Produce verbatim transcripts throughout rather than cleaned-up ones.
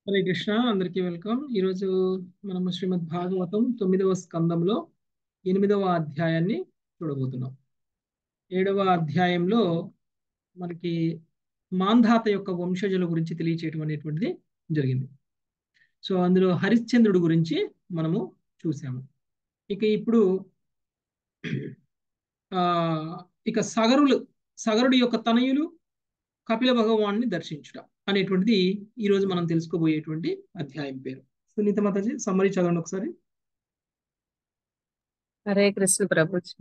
హరే కృష్ణ, అందరికీ వెల్కమ్. ఈరోజు మనము శ్రీమద్ భాగవతం తొమ్మిదవ స్కందంలో ఎనిమిదవ అధ్యాయాన్ని చూడబోతున్నాం. ఏడవ అధ్యాయంలో మనకి మాంధాత యొక్క వంశజుల గురించి తెలియచేయటం అనేటువంటిది జరిగింది. సో అందులో హరిశ్చంద్రుడి గురించి మనము చూసాము. ఇక ఇప్పుడు ఆ ఇక సగరులు సగరుడి యొక్క తనయులు కపిల భగవాన్ని దర్శించుట అనేటువంటిది ఈ రోజు మనం తెలుసుకోబోయేటువంటి అధ్యాయం పేరు. సునీత మాతాజీ సమ్మరీ చదవండి ఒకసారి. హరే కృష్ణ ప్రభుజీ.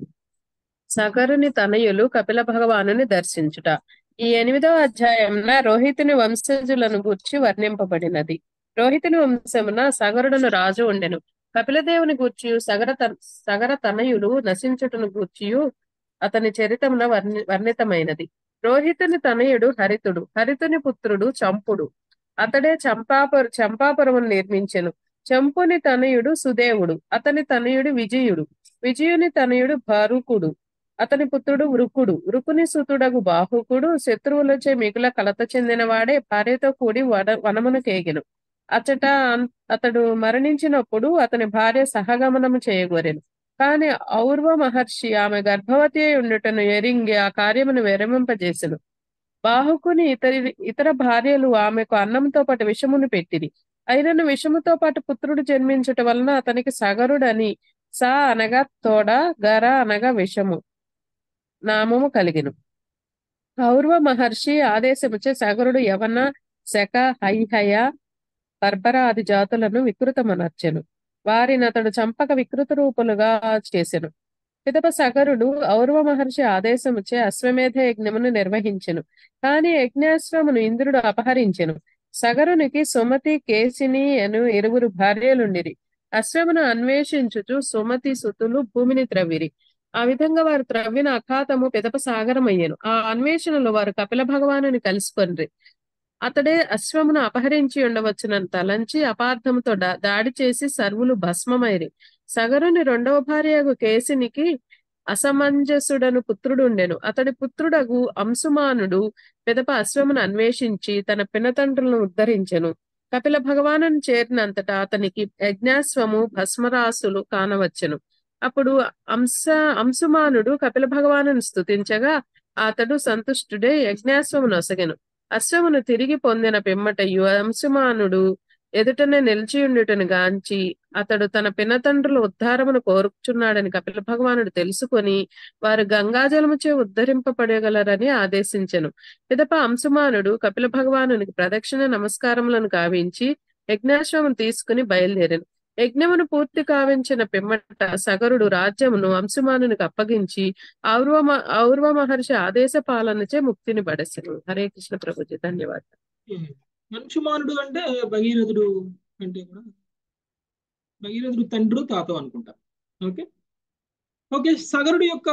సగరుని తనయులు కపిల భగవానుని దర్శించుట. ఈ ఎనిమిదవ అధ్యాయంన రోహితుని వంశజులను గూర్చి వర్ణింపబడినది. రోహితుని వంశమున సగరుడును రాజు ఉండెను. కపిలదేవుని గూర్చియు సగర త- సగర తనయులు నశించుటను గూర్చియు అతని చరితమున వర్ణి వర్ణితమైనది. రోహితుని తనయుడు హరితుడు. హరితుని పుత్రుడు చంపుడు. అతడే చంపాపుర చంపాపురమును నిర్మించెను. చంపుని తనయుడు సుదేవుడు. అతని తనయుడు విజయుడు. విజయుని తనయుడు భరుకుడు. అతని పుత్రుడు వృకుడు. వృకుని సుతుడగు బాహుకుడు శత్రువులచే మిగుల కలత చెందినవాడే భార్యతో కూడి వన వనమును కేగెను. అచట అన్- అతడు మరణించినప్పుడు అతని భార్య సహగమనము చేయగోరెను. కాని ఔర్వ మహర్షి ఆమె గర్భవతి అయి ఉండుటను ఎరింగి ఆ కార్యమును విరమింపజేసెను. బాహుకుని ఇతరి ఇతర భార్యలు ఆమెకు అన్నంతో పాటు విషమును పెట్టిరి. అయినను విషముతో పాటు పుత్రుడు జన్మించుట వలన అతనికి సగరుడని సా అనగా తోడ, గర అనగా విషము నామము కలిగెను. ఔర్వ మహర్షి ఆదేశముచే సగరుడు యవన, శక, హైహయ, బర్బర ఆది జాతులను వికృతమనర్చెను. వారిని అతడు చంపక వికృత రూపులుగా చేసెను. పిదప సగరుడు ఔర్వ మహర్షి ఆదేశముచే అశ్వమేధ యజ్ఞమును నిర్వహించెను. కాని యజ్ఞాశ్వమును ఇంద్రుడు అపహరించెను. సగరునికి సుమతి, కేసిని అను ఇరువురు భార్యలుండిరి. అశ్వమును అన్వేషించుచు సుమతి సుతులు భూమిని త్రవ్విరి. ఆ విధంగా వారు త్రవ్విన అఖాతము పిదప సాగరమయ్యెను. ఆ అన్వేషణలో వారు కపిల భగవానుని కలుసుకొనిరి. అతడే అశ్వమును అపహరించి ఉండవచ్చునని తలంచి అపార్థముతో దా- దాడి చేసి సర్వులు భస్మమైరి. సగరుని రెండవ భార్యగు కేసినికి అసమంజసుడను పుత్రుడుండెను. అతడి పుత్రుడగు అంశుమానుడు పిదప అశ్వమును అన్వేషించి తన పినతండ్రులను ఉద్ధరించెను. కపిల భగవానుని చేరినంతటా అతనికి యజ్ఞాశ్వము భస్మరాసులు కానవచ్చెను. అప్పుడు అంశ అంశుమానుడు కపిల భగవానుని స్తుతించగా అతడు సంతుష్టుడై యజ్ఞాశ్వము నొసగెను. అశ్వమును తిరిగి పొందిన పిమ్మటయు అంశుమానుడు ఎదుటనే నిలిచియుండుటను గాంచి అతడు తన పినతండ్రుల ఉద్ధారమును కోరుచున్నాడని కపిల భగవానుడు తెలుసుకొని వారు గంగాజలముచే ఉద్ధరింపబడగలరని ఆదేశించెను. పిదప అంశుమానుడు కపిల భగవానునికి ప్రదక్షిణ నమస్కారములను కావించి యజ్ఞాశ్వమును తీసుకుని బయలుదేరెను. యజ్ఞమును పూర్తి కావించిన పిమ్మట సగరుడు రాజ్యమును అంశుమానునికి అప్పగించి ఔర్వ మ- ఔర్వ మహర్షి ఆదేశ పాలనచే ముక్తిని పడెసెను. హరే కృష్ణ ప్రభుజీ, ధన్యవాదాలు. అంశుమానుడు అంటే భగీరథుడు అంటే కూడా భగీరథుడు తండ్రి తాత అనుకుంటా. ఓకే ఓకే సగరుడు యొక్క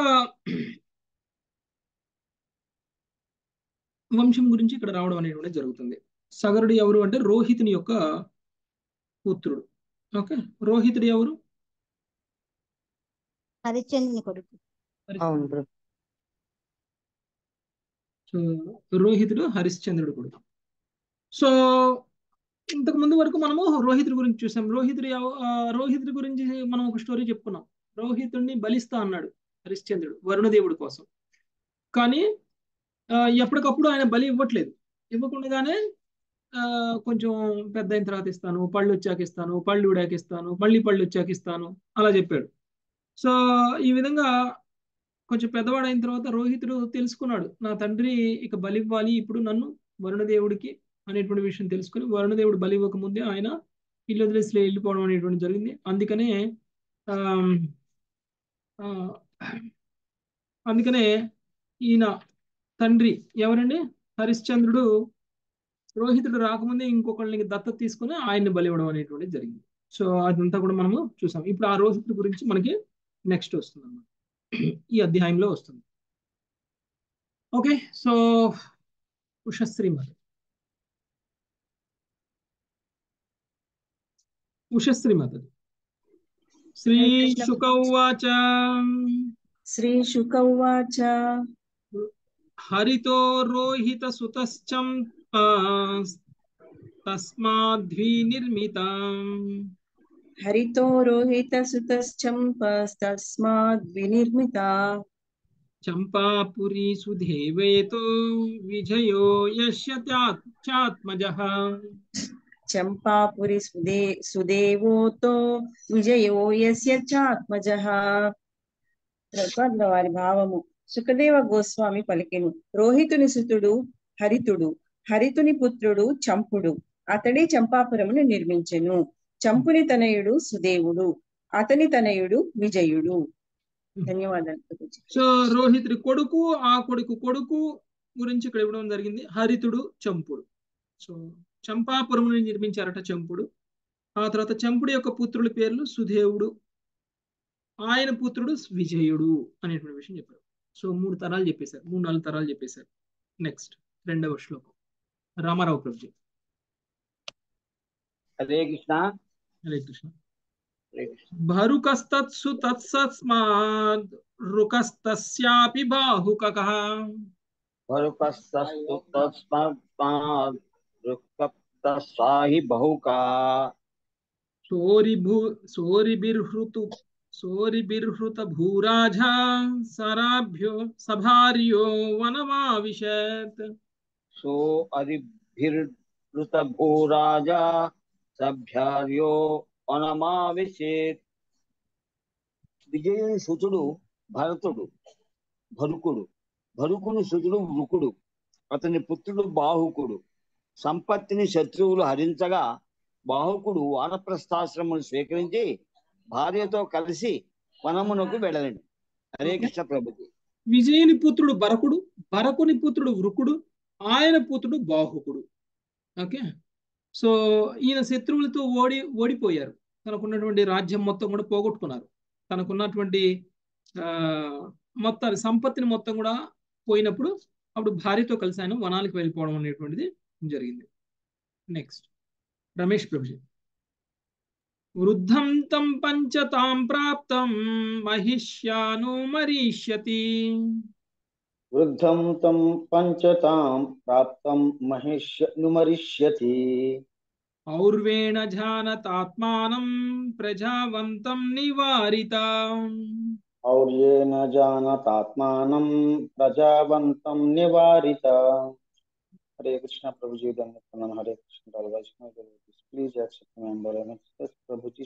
వంశం గురించి ఇక్కడ రావడం అనేటువంటి జరుగుతుంది. సగరుడు ఎవరు అంటే రోహితుని యొక్క పుత్రుడు. ఓకే, రోహితుడు ఎవరు? హరిశ్చంద్రుని కొడుకు. అవును బ్రో. సో రోహితుడు హరిశ్చంద్రుడు కొడుకు. సో ఇంతకు ముందు వరకు మనము రోహితుడి గురించి చూసాం. రోహితుడు ఎవ- ఆ, రోహితుడి గురించి మనం ఒక స్టోరీ చెప్పుకున్నాం. రోహితుడిని బలిస్తా అన్నాడు హరిశ్చంద్రుడు వరుణదేవుడి కోసం. కానీ ఆ, ఎప్పటికప్పుడు ఆయన బలి ఇవ్వట్లేదు. ఇవ్వకుండానే ఆ, కొంచెం పెద్ద అయిన తర్వాత ఇస్తాను, పళ్ళు వచ్చాక ఇస్తాను, పళ్ళు ఉడాక ఇస్తాను, మళ్ళీ పళ్ళు వచ్చాక ఇస్తాను అలా చెప్పాడు. సో ఈ విధంగా కొంచెం పెద్దవాడు అయిన తర్వాత రోహితుడు తెలుసుకున్నాడు, నా తండ్రి ఇక బలి ఇవ్వాలి ఇప్పుడు నన్ను వరుణదేవుడికి అనేటువంటి విషయం తెలుసుకుని వరుణదేవుడు బలి ఇవ్వక ముందే ఆయన ఇల్లు వదిలేసి వెళ్ళిపోవడం అనేటువంటి జరిగింది. అందుకనే ఆ, ఆ, అందుకనే ఈయన తండ్రి ఎవరండి, హరిశ్చంద్రుడు రోహితుడు రాకముందే ఇంకొకళ్ళని దత్తత తీసుకుని ఆయన్ని బలి ఇవ్వడం అనేటువంటిది జరిగింది. సో అదంతా కూడా మనము చూసాం. ఇప్పుడు ఆ రోహితుడి గురించి మనకి నెక్స్ట్ వస్తుంది అన్నమాట, ఈ అధ్యాయంలో వస్తుంది. ఓకే, సో ఉషశ్రీ మాత ఉషశ్రీ మాత శ్రీ శుక ఉవాచ శ్రీ శుక ఉవాచ హరితో రోహిత సుతశ్చం తస్మాద్వినిర్మితాం. హరితో రోహిత సుతశ్చంపస్తస్మాద్వినిర్మితా. చంపాపురి సుదేవేతో విజయో యస్య త్యాత్- చాత్మజః. చంపాపురి సుదే సుదేవోతో విజయో యస్య చాత్మజః. ప్రభుపాదుల వారి భావము. సుఖదేవ గోస్వామి పలికెను. రోహితుని సుతుడు హరితుడు, హరితుని పుత్రుడు చంపుడు. అతడే చంపాపురమును నిర్మించెను. చంపుని తనయుడు సుదేవుడు, అతని తనయుడు విజయుడు. ధన్యవాదాలు ప్రభుజీ. సో రోహితుడి కొడుకు, ఆ కొడుకు కొడుకు గురించి ఇక్కడ ఇవ్వడం జరిగింది. హరితుడు, చంపుడు. సో చంపాపురమును నిర్మించారట చంపుడు. ఆ తర్వాత చంపుడు యొక్క పుత్రుల పేర్లు సుదేవుడు, ఆయన పుత్రుడు విజయుడు అనేటువంటి విషయం చెప్పారు. సో మూడు తరాలు చెప్పేశారు, మూడు నాలుగు తరాలు చెప్పేశారు. నెక్స్ట్ రెండవ శ్లోకం రామారావు ప్రభుజీ. హరే కృష్ణ. హరే కృష్ణ. హరే కృష్ణ. భరుకస్తత్సు తత్సస్మాద్ రుకస్తస్యాపి బాహుకః. భరుకస్తస్తు తస్మాద్ రుక్తస్సాహి బహుకా. సోరిభూ సోరిబిర్హృతు సోరిబిర్హృత భూరాజా సరాభ్యో సభార్యో వనమావిశత్. సో అరిభిర్ృత భూరాజా సభ్యార్యో వనమావిశేత్. విజయుని సుతుడు భరతుడు భరుకుడు, భరుకుని సుతుడు వృకుడు, అతని పుత్రుడు బాహుకుడు. సంపత్తిని శత్రువులు హరించగా బాహుకుడు వానప్రస్థాశ్రమును స్వీకరించి భార్యతో కలిసి వనమునకు వెళ్ళలేడు. హరే కృష్ణ ప్రభుజీ. విజయుని పుత్రుడు భరకుడు, భరకుని పుత్రుడు వృకుడు, ఆయన పుత్రుడు బాహుకుడు. ఓకే. సో ఈయన శత్రువులతో ఓడి ఓడిపోయారు. తనకున్నటువంటి రాజ్యం మొత్తం కూడా పోగొట్టుకున్నారు. తనకున్నటువంటి ఆ మొత్తం సంపత్తిని మొత్తం కూడా పోయినప్పుడు అప్పుడు భార్యతో కలిసి ఆయన వనానికి వెళ్ళిపోవడం అనేటువంటిది జరిగింది. నెక్స్ట్ రమేష్ ప్రభుజీ. వృద్ధం తం పంచతాం ప్రాప్తం మహిష్యాను మరీష్యతి. వృద్ధం తం పంచతాం ప్రాప్తం మహిష్యనుమరిష్యతి. ఔర్వేణ జానతాత్మానం ప్రజావంతం నివారిత. ఔర్యేణ జానతాత్మానం ప్రజావంతం నివారిత. హరే కృష్ణ ప్రభుజీ. ధన్యవాదాలు. Hare Krishna. Please accept member ప్రభుజీ.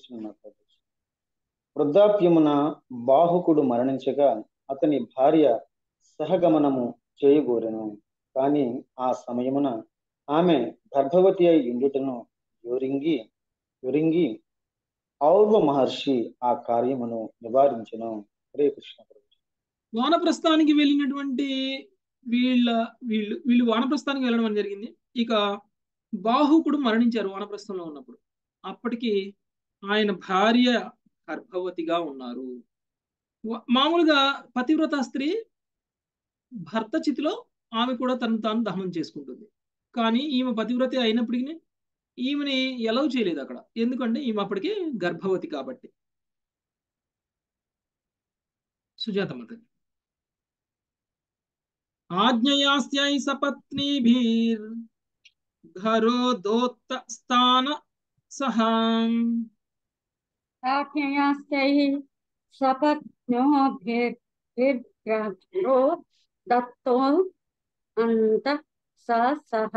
వృద్ధాప్యమున బాహుకుడు మరణించగా అతని భార్య సహగమనము చేయగోరెను. కాని ఆ సమయమున ఆమె గర్భవతి అయి ఉండుటను యోరింగి యోరింగి ఔర్వ మహర్షి ఆ కార్యమును నివారించెను. హరే కృష్ణ ప్రభుజీ. వానప్రస్థానికి వెళ్ళినటువంటి వీళ్ళ వీళ్ళు వీళ్ళు వానప్రస్థానికి వెళ్ళడం అని జరిగింది. ఇక బాహుకుడు మరణించారు వానప్రస్థంలో ఉన్నప్పుడు. అప్పటికి ఆయన భార్య గర్భవతిగా ఉన్నారు. మామూలుగా పతివ్రత స్త్రీ భర్త చితిలో ఆమె కూడా తను తాను దహనం చేసుకుంటుంది. కానీ ఈమె పతివ్రత అయినప్పటికీ ఈమెని ఎలవ్ చేయలేదు అక్కడ. ఎందుకంటే ఈమె అప్పటికి గర్భవతి కాబట్టి. సుజాతమ్మ తల్లి. ఆజ్ఞయాస్యై సపత్నీభిర్ ఘరోదోత్త స్థాన సహాం. ఆజ్ఞయాస్యై సపత్నోభిర్ఘ్రో దత్తో అంత సహ.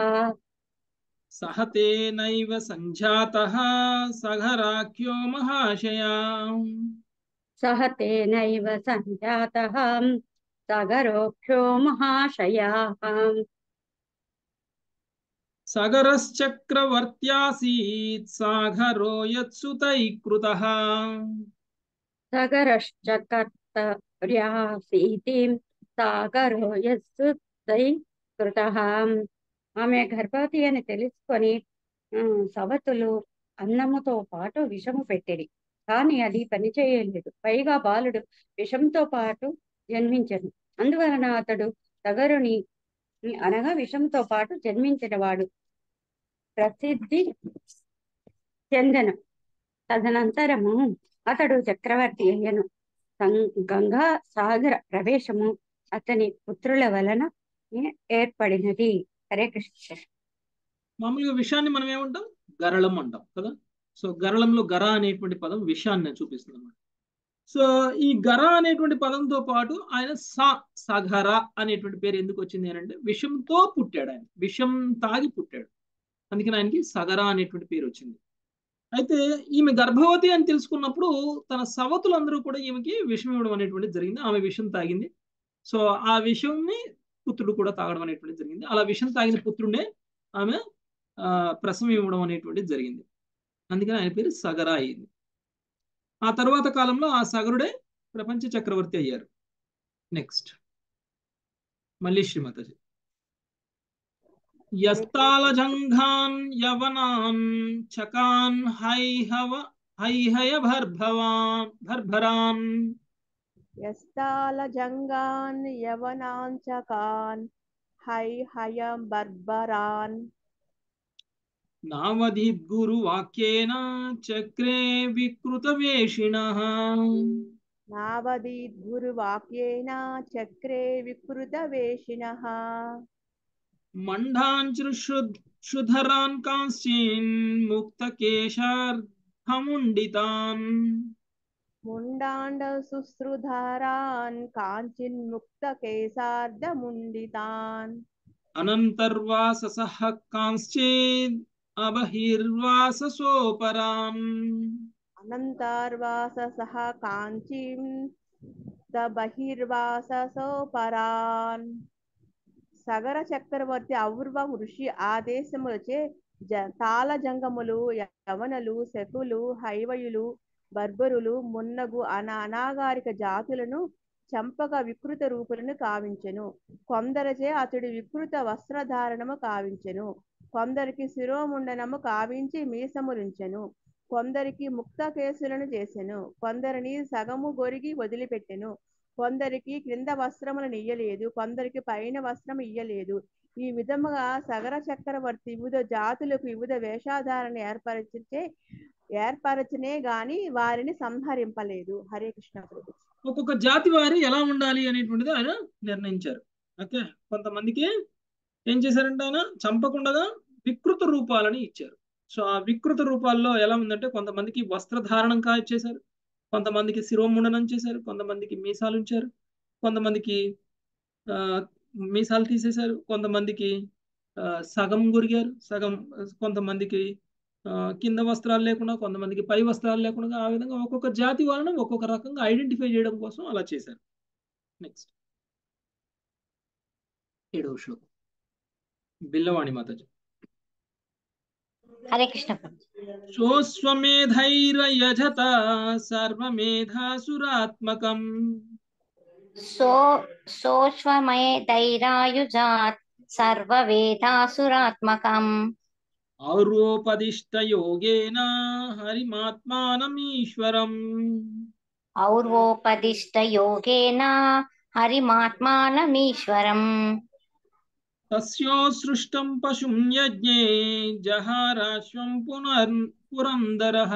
సహతేనైవ సంజాతః సఘరాఖ్యో మహాశయా. సహతేనైవ సంజాతః సగరోఖ్యో మహాశయాః. సగరశ్చక్రవర్త్యాసీత్ సాఘరో యత్సుతైకృతః. సగరశ్చకర్తర్యాసీతి సాగరో యత్సుతైకృతః. ఆమె గర్భవతి అని తెలుసుకొని సవతులు అన్నముతో పాటు విషము పెట్టిరి. కానీ అది పనిచేయలేదు. పైగా బాలుడు విషంతో పాటు జన్మించను. అందువలన అతడు సగరుని అనగా విషంతో పాటు జన్మించిన వాడు ప్రసిద్ధి చెందెను. తదనంతరము అతడు చక్రవర్తి అయ్యను. గంగా సాగర ప్రవేశము అతని పుత్రుల వలన ఏర్పడినది. హరే కృష్ణ. మామూలుగా విషాన్ని మనం ఏమంటాం, గరళం అంటాం కదా. సో గరళంలో గర అనేటువంటి పదం విషాన్ని చూపిస్తుంది అన్నమాట. సో ఈ గర అనేటువంటి పదంతో పాటు ఆయన సా సగర అనేటువంటి పేరు ఎందుకు వచ్చింది అని అంటే విషంతో పుట్టాడు, ఆయన విషం తాగి పుట్టాడు, అందుకని ఆయనకి సగర అనేటువంటి పేరు వచ్చింది. అయితే ఈమె గర్భవతి అని తెలుసుకున్నప్పుడు తన సవతులందరూ కూడా ఈమెకి విషం ఇవ్వడం అనేటువంటిది జరిగింది. ఆమె విషం తాగింది. సో ఆ విషంని పుత్రుడు కూడా తాగడం అనేటువంటిది జరిగింది. అలా విషం తాగిన పుత్రుడే ఆమె ఆ ప్రసవం ఇవ్వడం అనేటువంటిది జరిగింది. అందుకని ఆయన పేరు సగర అయింది. ఆ తర్వాత కాలంలో ఆ సగరుడే ప్రపంచ చక్రవర్తి అయ్యారు. నెక్స్ట్ మళ్ళీ శ్రీమాతాజీ. యస్తాలజంఘాన్ యవనాన్ చకాన్ హైహవ హైహయ భర్భవాన్ భర్భరాన్ యస్తాలజంగాన్ యవనాంచకాన్ హైహయం బర్బరాన్ నావధిద్గురు వాక్యేన చక్రే వికృత వేషిణః నావదీద్గురువాక్యేన చక్రే వికృత వేషిణః మండాంచుధరాన్ కాంశ్చిన్ ముక్తకేశార్ధముండితాన్ ముండాండ శుశ్రుధరాన్ కాంచిన్ముక్త కేశార్ధముండితాన్ అనంతర్వాససః కాంశ్చిద్ అబహిర్వాససోపరాన్ అనంతార్వాస సహ కాంచీం బహిర్వాససోపరాన్. సగర చక్రవర్తి ఔర్వ ఋషి ఆదేశములచే జ తాళజంగములు యవనలు శకులు హైవయులు బర్బరులు మున్నగు అన అనాగారిక జాతులను చంపక వికృత రూపులను కావించెను. కొందరచే అతడు వికృత వస్త్రధారణము కావించెను. కొందరికి శిరోముండనము కావించి మీసములుంచెను. కొందరికి ముక్త కేసులను చేసెను. కొందరిని సగము గొరిగి వదిలిపెట్టెను. కొందరికి క్రింద వస్త్రములను ఇయ్యలేదు, కొందరికి పైన వస్త్రం ఇయ్యలేదు. ఈ విధముగా సగర చక్రవర్తి వివిధ జాతులకు వివిధ వేషాధారణ ఏర్పరచే ఏర్పరచనే గాని వారిని సంహరింపలేదు. హరే కృష్ణ ప్రభు. ఒక్కొక్క జాతి వారి ఎలా ఉండాలి అనేటువంటిది ఆయన నిర్ణయించారు. ఓకే, కొంతమందికి ఏం చేశారంటే ఆయన చంపకుండా వికృత రూపాలని ఇచ్చారు. సో ఆ వికృత రూపాల్లో ఎలా ఉందంటే కొంతమందికి వస్త్రధారణం కా ఇచ్చేశారు, కొంతమందికి శిరోముండనం చేశారు, కొంతమందికి మీసాలు ఉంచారు, కొంతమందికి ఆ మీసాలు తీసేశారు, కొంతమందికి ఆ సగం గురిగారు, సగం కొంతమందికి ఆ కింద వస్త్రాలు లేకుండా, కొంతమందికి పై వస్త్రాలు లేకుండా, ఆ విధంగా ఒక్కొక్క జాతి వాళ్ళను ఒక్కొక్క రకంగా ఐడెంటిఫై చేయడం కోసం అలా చేశారు. నెక్స్ట్ ఏడవ శ్లోకం బిల్లవాణి మాతాజీ. హరే కృష్ణ. సోస్వమేధైరయజత సర్వమేధాసురాత్మకం సో సోశ్వమేధైరాయుజాత్ సర్వవేదాసురాత్మకం ఔరోపదిష్ట యోగేన హరిమాత్మానమీశ్వరం ఔర్వోపదిష్ట యోగేన హరిమాత్మానమీశ్వరం తస్యోసృష్టం పశుం యజ్ఞే జహారాశ్వం పునర్ పురందరః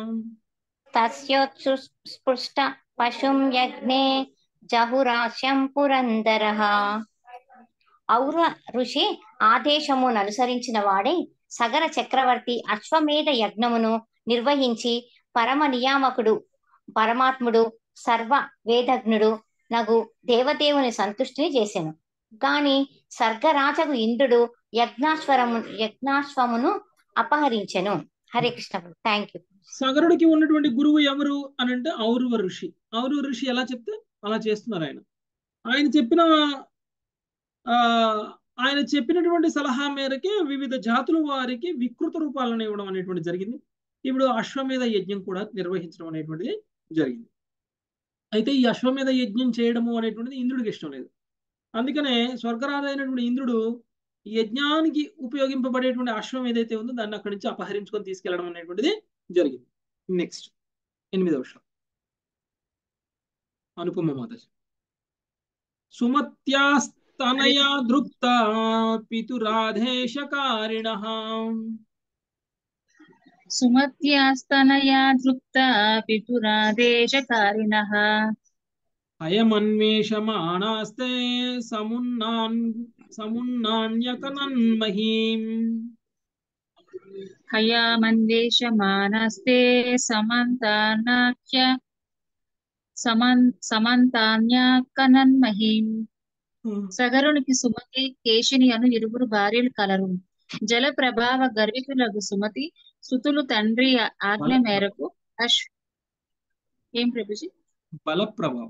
తస్యోత్స్పృష్ట పశుం యజ్ఞే జహురాశ్యం పురందరః. ఔర ఋషి ఆదేశమును అనుసరించిన వాడే సగర చక్రవర్తి అశ్వమేధ యజ్ఞమును నిర్వహించి పరమ నియామకుడు పరమాత్ముడు సర్వ వేదజ్ఞుడు నగు దేవదేవుని సంతుష్టిని చేసెను. గాని స్వర్గరాజగు ఇంద్రుడు యజ్ఞాశ్వరము యజ్ఞాశ్వమును అపహరించెను. హరే కృష్ణ. Thank you. సగరుడికి ఉన్నటువంటి గురువు ఎవరు అని అంటే ఔరవ ఋషి. ఔరవ ఋషి ఎలా చెప్తే అలా చేస్తున్నారు ఆయన. ఆయన చెప్పిన ఆ ఆయన చెప్పినటువంటి సలహా మేరకే వివిధ జాతుల వారికి వికృత రూపాలను ఇవ్వడం అనేటువంటి జరిగింది. ఇప్పుడు అశ్వమేధ యజ్ఞం కూడా నిర్వహించడం అనేటువంటిది జరిగింది. అయితే ఈ అశ్వమేధ యజ్ఞం చేయడము అనేటువంటిది ఇంద్రుడికి ఇష్టం లేదు. అందుకనే స్వర్గరాజు అయినటువంటి ఇంద్రుడు యజ్ఞానికి ఉపయోగింపబడేటువంటి అశ్వం ఏదైతే ఉందో దాన్ని అక్కడి నుంచి అపహరించుకొని తీసుకెళ్లడం అనేటువంటిది జరిగింది. నెక్స్ట్ ఎనిమిదవ శ్లోకం అనుపమ మాతాజీ. సుమత్యాస్తనయా దృప్త పితురాధేశకారిణః సుమత్యాస్తనయా దృప్త పితురాదేశకారిణః అయమన్వేషమాణాస్తే సమున్నాన్ సమున్నాన్యకనన్మహీం హయామన్వేషమానస్తే సమంతానాఖ్య సమన్ సమంతాన్యాకనన్మహీం. సగరునికి సుమతి కేశిని అను ఇరువురు భార్యలు కలరు. జల ప్రభావ గర్వితులకు సుమతి సుతులు తండ్రి ఆజ్ఞ బల మేరకు అశ్ ఏం ప్రభుజీ బల ప్రభావం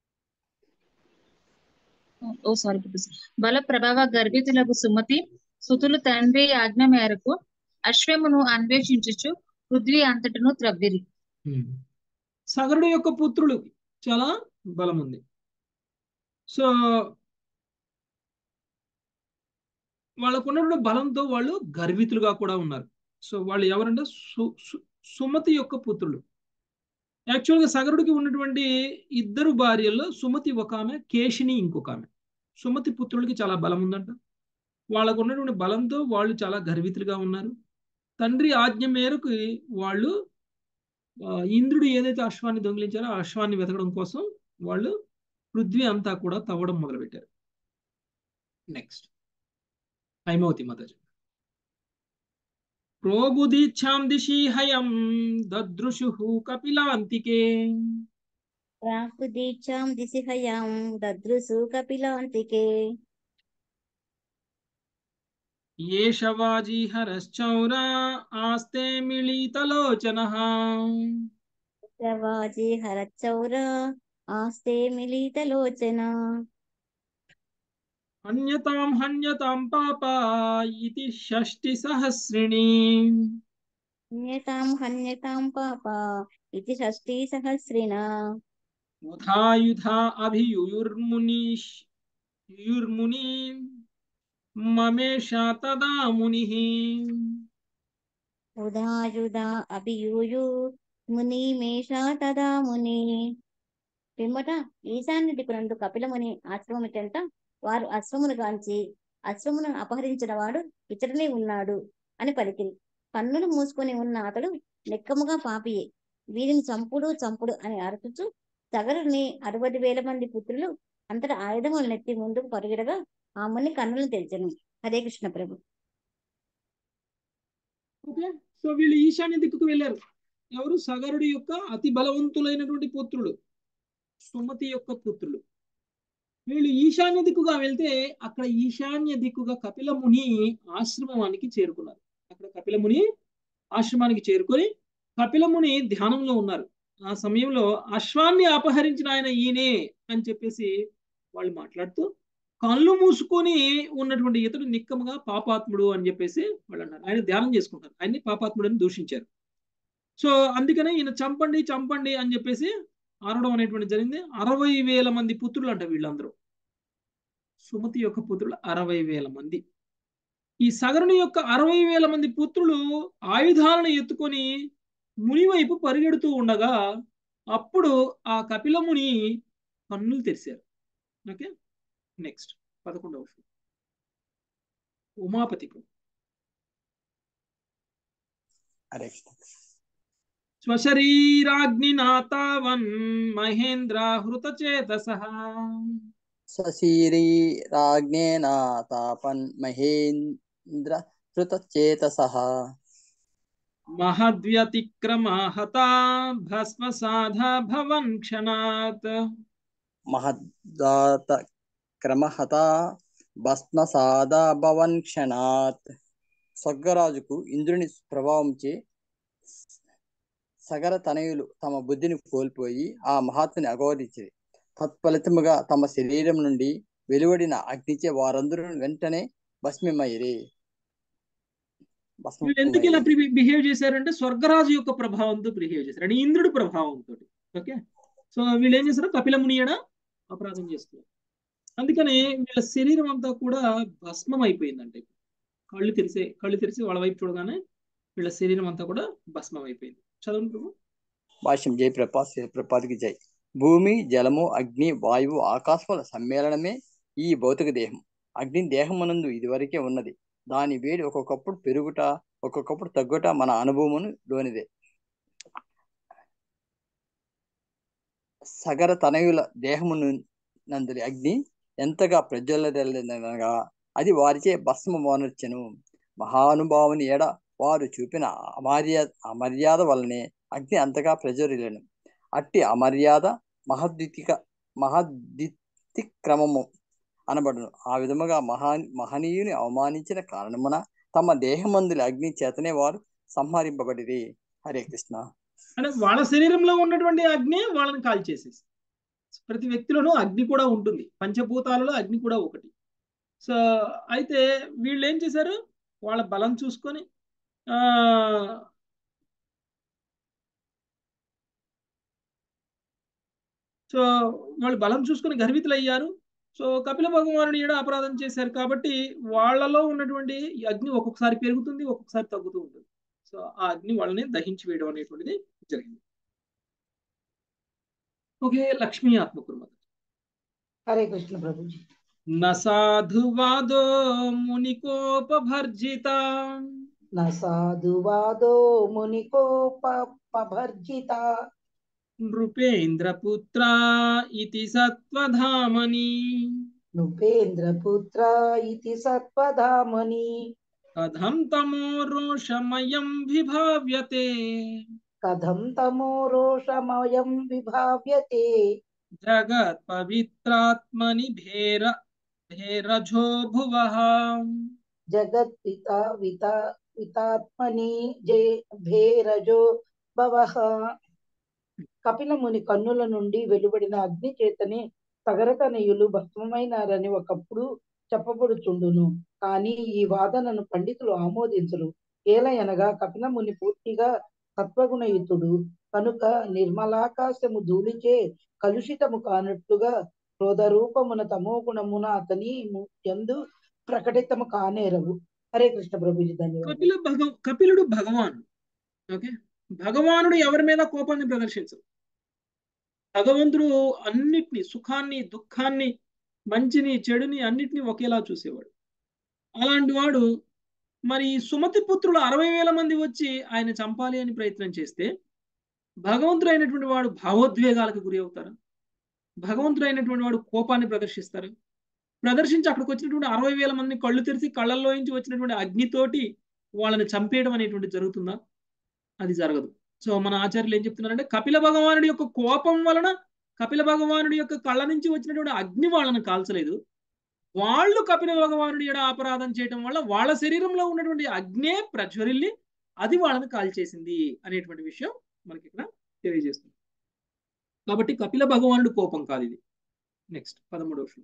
ఓ సారీ ప్రభుజీ బల ప్రభావ గర్భితులకు సుమతి సుతులు తండ్రి ఆజ్ఞ మేరకు అశ్వమును అన్వేషించుచు పృథ్వీ అంతటను త్రవ్విరి. సగరుడు యొక్క పుత్రులు చాలా బలం ఉంది. సో వాళ్ళకున్నటువంటి బలంతో వాళ్ళు గర్వితులుగా కూడా ఉన్నారు. సో వాళ్ళు ఎవరంటే సు సు- సుమతి యొక్క పుత్రులు. యాక్చువల్గా సగరుడికి ఉన్నటువంటి ఇద్దరు భార్యల్లో సుమతి ఒక ఆమె, కేశిని ఇంకొక ఆమె. సుమతి పుత్రులకి చాలా బలం ఉందంట. వాళ్ళకు ఉన్నటువంటి బలంతో వాళ్ళు చాలా గర్వితులుగా ఉన్నారు. తండ్రి ఆజ్ఞ మేరకు వాళ్ళు ఆ, ఇంద్రుడు ఏదైతే అశ్వాన్ని దొంగిలించారో ఆ అశ్వాన్ని వెతకడం కోసం వాళ్ళు పృథ్వీ అంతా కూడా తవ్వడం మొదలుపెట్టారు. నెక్స్ట్ హైమవతి మాతాజీ. ప్రోబుదీచ్ఛాం దిశి హయం దదృశుః కపిలాంతికే ప్రాకుదీక్షాం దిశిహయాం దదృశు కపిలాంతికే. ఏషవాజీహరశ్చౌరా ఆస్తే మిళితలోచనః శవాజీ హరచౌర ఆస్తే మిలితలోచన. హన్యతాం హన్యతాం పాపా ఇతి షష్టి సహస్రిణి. హన్యతాం హన్యతాం పాప ఇది షష్ఠీ సహస్రిణ. ఉధాయుధా అభియుయుర్మునిష్ యుయుర్ముని మమేష తదా మునిః. ఉదాయుధా అభియూయు ముని మేషా తదా ముని. పిమ్మట ఈశాన్య దిక్కునందు కపిలముని ఆశ్రమము చెంత వారు అశ్వమును గాంచి అశ్వమును అపహరించిన వాడు ఇతడనే ఉన్నాడు అని పలికిరి. కన్నులు మూసుకొని ఉన్న అతడు నిక్కముగా పాపియే. వీరిని చంపుడు చంపుడు అని అరుచుచు సగరుని అరవై వేల మంది పుత్రులు అంతటా ఆయుధములు నెత్తి ముందుకు పరుగిడగా ఆ ముని కన్నులను తెరిచెను. హరే కృష్ణ ప్రభు. ఓకే, సో వీళ్ళు ఈశాన్య దిక్కుకు వెళ్ళారు. ఎవరు? సగరుడి యొక్క అతి బలవంతులైనటువంటి పుత్రులు, సుమతి యొక్క పుత్రులు. వీళ్ళు ఈశాన్య దిక్కుగా వెళ్తే అక్కడ ఈశాన్య దిక్కుగా కపిలముని ఆశ్రమానికి చేరుకున్నారు. అక్కడ కపిలముని ఆశ్రమానికి చేరుకొని కపిలముని ధ్యానంలో ఉన్నారు. ఆ సమయంలో అశ్వాన్ని అపహరించిన ఆయన ఈయనే అని చెప్పేసి వాళ్ళు మాట్లాడుతూ కళ్ళు మూసుకొని ఉన్నటువంటి ఇతడు నిక్కముగా పాపాత్ముడు అని చెప్పేసి వాళ్ళు అన్నారు. ఆయన ధ్యానం చేసుకుంటారు, ఆయన్ని పాపాత్ముడు అని దూషించారు. సో అందుకనే ఈయన చంపండి చంపండి అని చెప్పేసి అరవడం అనేటువంటి జరిగింది. అరవై వేల మంది పుత్రులు అంట వీళ్ళందరూ. సుమతి యొక్క పుత్రులు అరవై వేల మంది. ఈ సగరుని యొక్క అరవై వేల మంది పుత్రులు ఆయుధాలను ఎత్తుకొని ముని వైపు పరిగెడుతూ ఉండగా అప్పుడు ఆ కపిలముని కన్నులు తెరిచారు. ఓకే, నెక్స్ట్ పదకొండవ శ్లోకం. ఉమాపతి స్వశరీరాగ్నినాతావన్ మహేంద్ర హృతచేతసః. స్వశరీరాగ్నేన తాపన్ మహేంద్ర హృతచేతసః. మహద్వ్యతిక్రమ హతా భస్మసాధ భవన్ క్షణాత్. మహద్దాత క్రమహత భస్మసాద భవన్ క్షణాత్. స్వర్గరాజుకు ఇంద్రుని ప్రభావంచే సగర తనయులు తమ బుద్ధిని కోల్పోయి ఆ మహాత్ముని అగౌరవించిరి. తత్ఫలితముగా తమ శరీరం నుండి వెలువడిన అగ్నిచే వారందరూ వెంటనే భస్మమయ్యిరి. వీళ్ళు ఎందుకు ఇలా బిహేవ్ చేశారంటే స్వర్గరాజు యొక్క ప్రభావంతో బిహేవ్ చేశారు, అంటే ఇంద్రుడి ప్రభావంతో. ఓకే, సో వీళ్ళు ఏం చేశారు? కపిలముని ఎడ అపరాధం చేస్తున్నారు. అందుకని వీళ్ళ శరీరం అంతా కూడా భస్మం అయిపోయిందంటే, కళ్ళు తెరిసే కళ్ళు తెరిచి వాళ్ళ వైపు చూడగానే వీళ్ళ శరీరం అంతా కూడా భస్మం అయిపోయింది. చదవండి ప్రభు. భాష్యం. జై ప్రపా ప్రపాదికి జై. భూమి, జలము, అగ్ని, వాయువు, ఆకాశముల సమ్మేళనమే ఈ భౌతిక దేహం. అగ్ని దేహమునందు ఇదివరకే ఉన్నది. దాని వేడి ఒక్కొక్కప్పుడు పెరుగుట ఒక్కొక్కప్పుడు తగ్గుట మన అనుభవమును లోనిదే. సగర తనయుల దేహమును నందులి అగ్ని ఎంతగా ప్రజ్వలదనగా అది వారిచే భస్మమోనర్చెను. మహానుభావుని ఎడ వారు చూపిన అమర్యాద అమర్యాద వల్లనే అగ్ని అంతగా ప్రజ్వరిల్లను. అట్టి అమర్యాద మహద్వితిక మహద్వితిక్రమము అనబడును. ఆ విధముగా మహా మహనీయుని అవమానించిన కారణమున తమ దేహమందుల అగ్ని చేతనే వారు సంహరింపబడిరి. హరే కృష్ణ. అంటే వాళ్ళ శరీరంలో ఉన్నటువంటి అగ్ని వాళ్ళని కాల్చేసేసి, ప్రతి వ్యక్తిలోనూ అగ్ని కూడా ఉంటుంది, పంచభూతాలలో అగ్ని కూడా ఒకటి. సో అయితే వీళ్ళు ఏం చేశారు, వాళ్ళ బలం చూసుకొని ఆ సో వాళ్ళు బలం చూసుకొని గర్వితులు అయ్యారు. సో కపిల భగవానుడు ఈడ అపరాధం చేశారు కాబట్టి వాళ్ళలో ఉన్నటువంటి ఈ అగ్ని ఒక్కొక్కసారి పెరుగుతుంది, ఒక్కొక్కసారి తగ్గుతూ ఉంటుంది. సో ఆ అగ్ని వాళ్ళని దహించి వేయడం అనేటువంటిది జరిగింది. ఓకే, లక్ష్మీ ఆత్మకుర్మ. హరే కృష్ణ ప్రభుజీ. న సాధువాదో మునికోపభర్జిత న సాధువాదో మునికోపభర్జిత నృపేంద్రపుత్ర ఇతి సత్వధామని నృపేంద్రపుత్ర ఇతి సత్వధామని కథం తమో రోషమయం విభావ్యతే కథం తమో రోషమయం విభావ్యతే జగత్ పవిత్రాత్మని భేర భేరజో భువః జగత్ పిత విత వితాత్మని జే భేరజో భవః. కపిల ముని కన్నుల నుండి వెలువడిన అగ్ని చేతనే సగరతనయులు భస్మమైనారని ఒకప్పుడు చెప్పబడుచుండును. కానీ ఈ వాదనను పండితులు ఆమోదించరు. ఏలయనగా కపిల ముని పూర్తిగా సత్వగుణయుతుడు కనుక నిర్మలాకాశము ధూళిచే కలుషితము కానట్లుగా క్రోధరూపమున తమో గుణమున అతని యందు ప్రకటితము కానేరవు. హరే కృష్ణ ప్రభుజీ. ధన్యవాదాలు. కపిల భగ కపిలుడు భగవానుడు. ఓకే, భగవానుడు ఎవరి మీద కోపాన్ని ప్రదర్శించరు. భగవంతుడు అన్నిటిని, సుఖాన్ని, దుఃఖాన్ని, మంచిని, చెడుని అన్నిటిని ఒకేలా చూసేవాడు. అలాంటి వాడు మరి సుమతి పుత్రులు అరవై వేల మంది వచ్చి ఆయన చంపాలి అని ప్రయత్నం చేస్తే భగవంతుడు అయినటువంటి వాడు భావోద్వేగాలకు గురి అవుతారు. భగవంతుడు అయినటువంటి వాడు కోపాన్ని ప్రదర్శిస్తారు. ప్రదర్శించి అక్కడికి వచ్చినటువంటి అరవై వేల మందిని కళ్ళు తెరిచి కళ్ళల్లో నుంచి వచ్చినటువంటి అగ్నితోటి వాళ్ళని చంపేయడం అనేటువంటి జరుగుతుందా? అది జరగదు. సో మన ఆచార్యులు ఏం చెప్తున్నారంటే కపిల భగవానుడి యొక్క కోపం వలన, కపిల భగవానుడి యొక్క కళ్ళ నుంచి వచ్చినటువంటి అగ్ని వాళ్ళని కాల్చలేదు. వాళ్ళు కపిల భగవానుడి యొక్క అపరాధం చేయడం వల్ల వాళ్ళ శరీరంలో ఉన్నటువంటి అగ్నే ప్రజ్వరిల్లి అది వాళ్ళని కాల్చేసింది అనేటువంటి విషయం మనకి ఇక్కడ తెలియజేస్తుంది. కాబట్టి కపిల భగవానుడు కోపం కాదు ఇది. నెక్స్ట్ పదమూడవ శ్లోకం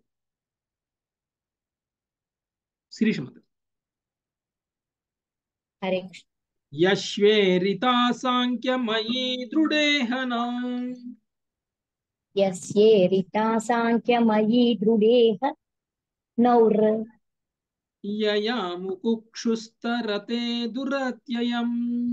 శిరీష మత. హరే యశ్వేరితా సాంఖ్యమయీ దృఢేహనం యస్యేరితా సాంఖ్యమయీ దృఢేహ నౌర్ యయా ముకుక్షుస్తరతే దురత్యయం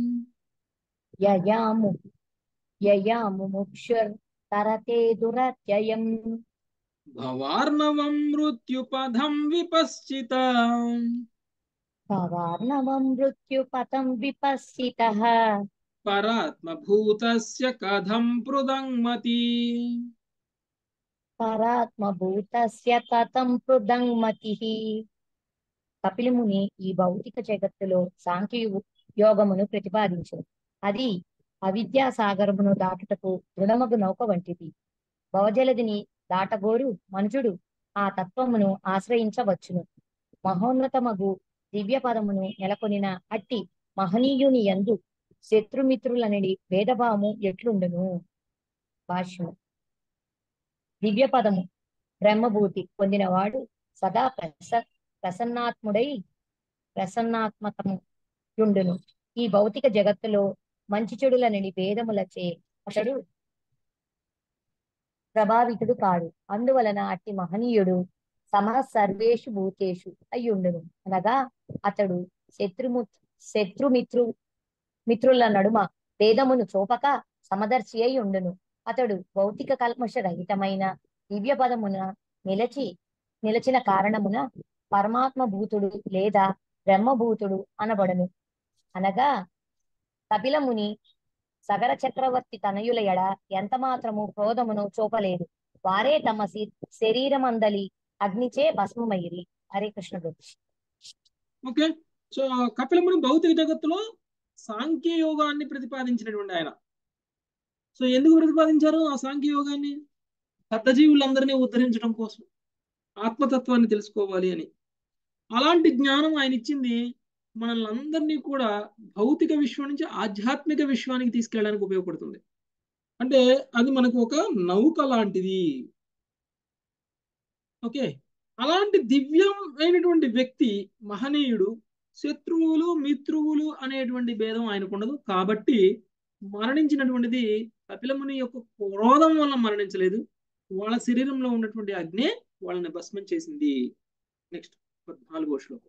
యయాము యయాము ముక్షుర్ తరతే దురత్యయం భవార్ణవం మృత్యుపథం విపశ్చిత భవార్ణవం మృత్యుపథం విపశ్చితః పరాత్మభూతస్య కథం పృదంమతి పరాత్మభూతస్య కథం పృదంమతిః. కపిలముని ఈ భౌతిక జగత్తులో సాంఖ్య యోగమును ప్రతిపాదించారు. అది అవిద్యా సాగరమును దాటుటకు దృఢమగు నౌక వంటిది. భవజలదిని దాటగోరు మనుజుడు ఆ తత్వమును ఆశ్రయించవచ్చును. మహోన్నతమగు దివ్య పదమును నెలకొనిన అట్టి మహనీయుని యందు శత్రుమిత్రులనడి భేదభావము ఎట్లుండును? భాష్యము. దివ్య పదము బ్రహ్మభూతి పొందినవాడు సదా ప్రస ప్రసన్నాత్ముడై ప్రసన్నాత్మకము యుండును. ఈ భౌతిక జగత్తులో మంచి చెడులనని భేదములచే అతడు ప్రభావితుడు కాడు. అందువలన అట్టి మహనీయుడు సమర సర్వేషు భూతేషు అయ్యుండును. అనగా అతడు శత్రుము శత్రుమిత్రు మిత్రుల నడుమ భేదమును చూపక సమదర్శి అయి ఉండును. అతడు భౌతిక కల్మష రహితమైన దివ్య పదమున నిలచి నిలచిన కారణమున పరమాత్మ భూతుడు లేదా బ్రహ్మభూతుడు అనబడను. అనగా కపిలముని సగర చక్రవర్తి తనయుల ఎడ ఎంత మాత్రము క్రోధమును చూపలేదు. వారే తమ శరీరమందలి అగ్నిచే భస్మమయ్యిరి. హరే కృష్ణ గురు. ఓకే, సో కపిలముని భౌతిక జగత్తులో సాంఖ్య యోగాన్ని ప్రతిపాదించినటువంటి ఆయన. సో ఎందుకు ప్రతిపాదించారు ఆ సాంఖ్య యోగాన్ని? పెద్ద జీవులందరినీ ఉద్ధరించడం కోసం, ఆత్మతత్వాన్ని తెలుసుకోవాలి అని. అలాంటి జ్ఞానం ఆయన ఇచ్చింది మనల్ని అందరినీ కూడా భౌతిక విశ్వం నుంచి ఆధ్యాత్మిక విశ్వానికి తీసుకెళ్ళడానికి ఉపయోగపడుతుంది. అంటే అది మనకు ఒక నౌక లాంటిది. ఓకే, అలాంటి దివ్యం అయినటువంటి వ్యక్తి, మహనీయుడు, శత్రువులు మిత్రువులు అనేటువంటి భేదం ఆయనకు ఉండదు. కాబట్టి మరణించినటువంటిది కపిలముని యొక్క క్రోధం వల్ల మరణించలేదు, వాళ్ళ శరీరంలో ఉన్నటువంటి అగ్ని వాళ్ళని భస్మం చేసింది. నెక్స్ట్ పద్నాలుగో శ్లోకం.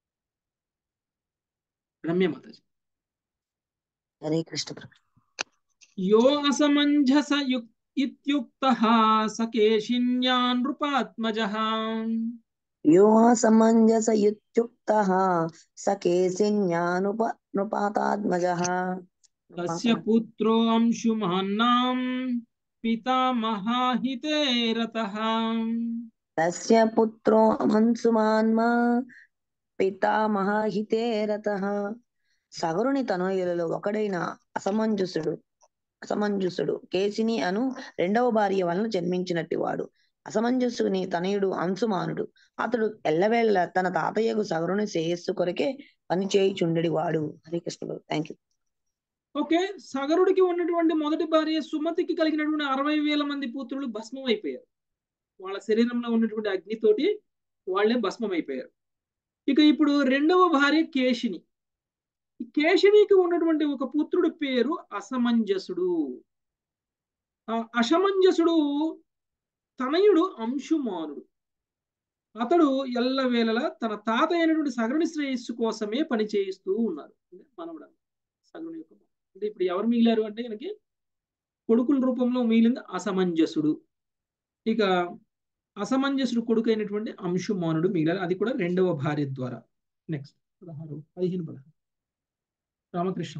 రమ్య మాతాజీ. హరే కృష్ణ ప్రభు. యో అసమంజస యుక్ ఇత్యుక్తః సకేశిన్యా నృపాత్మజః యో సమంజస యుక్తః సకేశిన్యానుప నృపాతాత్మజః తస్య పుత్రో అంశుమాన్నాం పితామహాహితే రతః తస్య పుత్రో హంసుమాన్మా పితామహాహితే రతః. సగరుని తనయులలో ఒకడైన అసమంజసుడు అసమంజసుడు కేసిని అను రెండవ భార్య వలన జన్మించినట్టు వాడు. అసమంజసుని తనయుడు అంశుమానుడు. అతడు ఎల్లవేళ తన తాతయ్యకు సగరుని శ్రేయస్సు కొరకే పనిచేయుచుండెడి వాడు. Hare Krishna. Thank you. Okay, సగరుడికి ఉన్నటువంటి మొదటి భార్య సుమతికి కలిగినటువంటి అరవై వేల మంది పుత్రులు భస్మం అయిపోయారు. వాళ్ళ శరీరంలో ఉన్నటువంటి అగ్నితోటి వాళ్ళే భస్మం అయిపోయారు. ఇక ఇప్పుడు రెండవ భార్య కేశిని. కేశినికి ఉన్నటువంటి ఒక పుత్రుడి పేరు అసమంజసుడు. ఆ అసమంజసుడు తనయుడు అంశుమానుడు. అతడు ఎల్లవేళలా తన తాత అయినటువంటి సగరుని శ్రేయస్సు కోసమే పని చేయిస్తూ ఉన్నారు. మనవడు సగరుని యొక్క. అంటే ఇప్పుడు ఎవరు మిగిలారు అంటే మనకి కొడుకుల రూపంలో మిగిలింది అసమంజసుడు. ఇక అసమంజసుడు కొడుకు అయినటువంటి అంశుమానుడు మిగిలారు, అది కూడా రెండవ భార్య ద్వారా. నెక్స్ట్ పదహారు పదిహేను పదహారు రామకృష్ణ.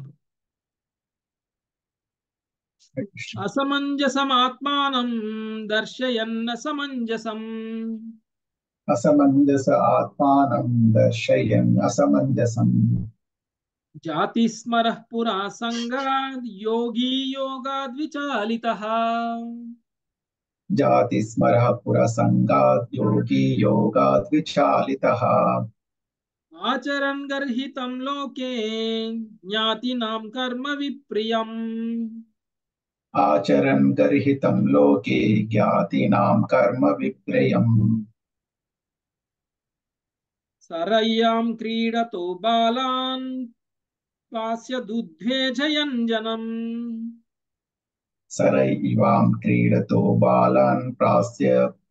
అసమంజసం ఆత్మానం దర్శయన్న సమంజసం అసమంజస ఆత్మానం దర్శయన్ అసమంజసం జాతిస్మరః పురా సంగాద్ యోగీ యోగాద్ విచాలితః జాతిస్మరః పురా సంగాద్ యోగీ యోగాద్ విచాలితః ఆచరన్ గర్హితం లోకే జ్ఞాతినాం కర్మ విప్రియం ఆచరన్ గర్హితం లోకే జ్ఞాతినాం కర్మ విప్రయం సరయ్యాం క్రీడతో బాలాన్ పాస్యదుద్వేజయన్ జనం సరైవాం క్రీడతో బాలాన్ ప్రాస్య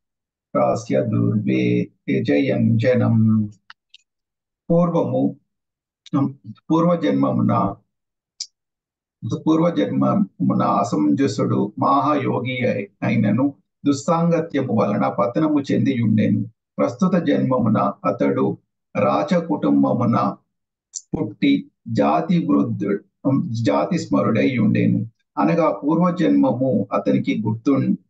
ప్రాస్యదుర్వేజయన్ జనం. పూర్వము పూర్వజన్మమున పూర్వజన్మమున అసమంజసుడు మహాయోగి అయినను దుస్సాంగత్యము వలన పతనము చెంది ఉండెను. ప్రస్తుత జన్మమున అతడు రాచ కుటుంబమున పుట్టి జాతి వృద్ధు జాతి స్మరుడై ఉండెను. అనగా పూర్వజన్మము అతనికి గుర్తు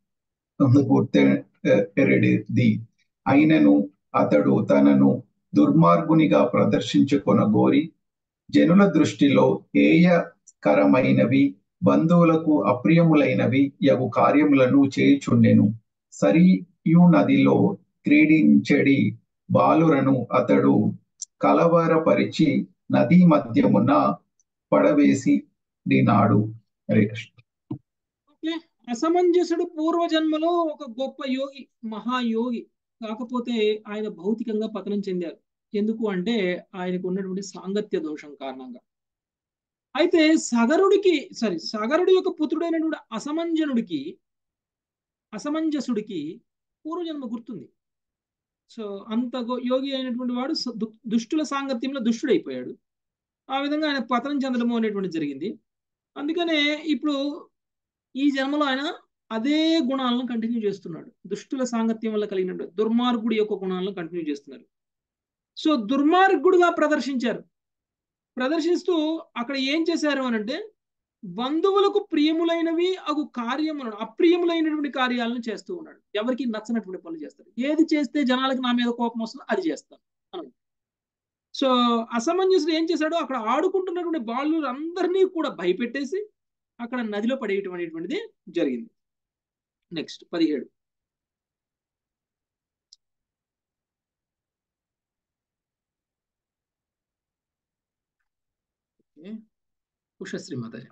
గుర్తెరడిది అయినను అతడు తనను దుర్మార్గునిగా ప్రదర్శించుకొనగోరి జనుల దృష్టిలో హేయకరమైనవి బంధువులకు అప్రియములైనవి యగు కార్యములను చేయుచుండెను. సరియు నదిలో క్రీడించడి బాలురను అతడు కలవరపరిచి నదీ మధ్యమున పడవేసి దినాడు. హరే కృష్ణ. ఓకే, అసమంజసుడు పూర్వజన్మలో ఒక గొప్ప యోగి, మహాయోగి. కాకపోతే ఆయన భౌతికంగా పతనం చెందారు. ఎందుకు అంటే ఆయనకు ఉన్నటువంటి సాంగత్య దోషం కారణంగా. అయితే సగరుడికి సారీ సగరుడి యొక్క పుత్రుడైనటువంటి అసమంజనుడికి అసమంజసుడికి పూర్వజన్మ గుర్తుంది. సో అంత యోగి అయినటువంటి వాడు దుష్టుల సాంగత్యంలో దుష్టుడైపోయాడు. ఆ విధంగా ఆయన పతనం చెందడము అనేటువంటి జరిగింది. అందుకనే ఇప్పుడు ఈ జన్మలో ఆయన అదే గుణాలను కంటిన్యూ చేస్తున్నాడు. దుష్టుల సాంగత్యం వల్ల కలిగిన దుర్మార్గుడి యొక్క గుణాలను కంటిన్యూ చేస్తున్నారు. సో దుర్మార్గుడుగా ప్రదర్శించారు. ప్రదర్శిస్తూ అక్కడ ఏం చేశారు అని అంటే బంధువులకు ప్రియములైనవి అగు కార్యములను అప్రియములైనటువంటి కార్యాలను చేస్తూ ఉన్నాడు. ఎవరికి నచ్చనటువంటి పనులు చేస్తారు. ఏది చేస్తే జనాలకు నా మీద కోపం వస్తుందో అది చేస్తాను. సో అసమంజసుడు ఏం చేశాడు, అక్కడ ఆడుకుంటున్నటువంటి బాలు అందరినీ కూడా భయపెట్టేసి అక్కడ నదిలో పడేయటం అనేటువంటిది జరిగింది. నెక్స్ట్ పదిహేడు. ఉషశ్రీ మాతాజీ.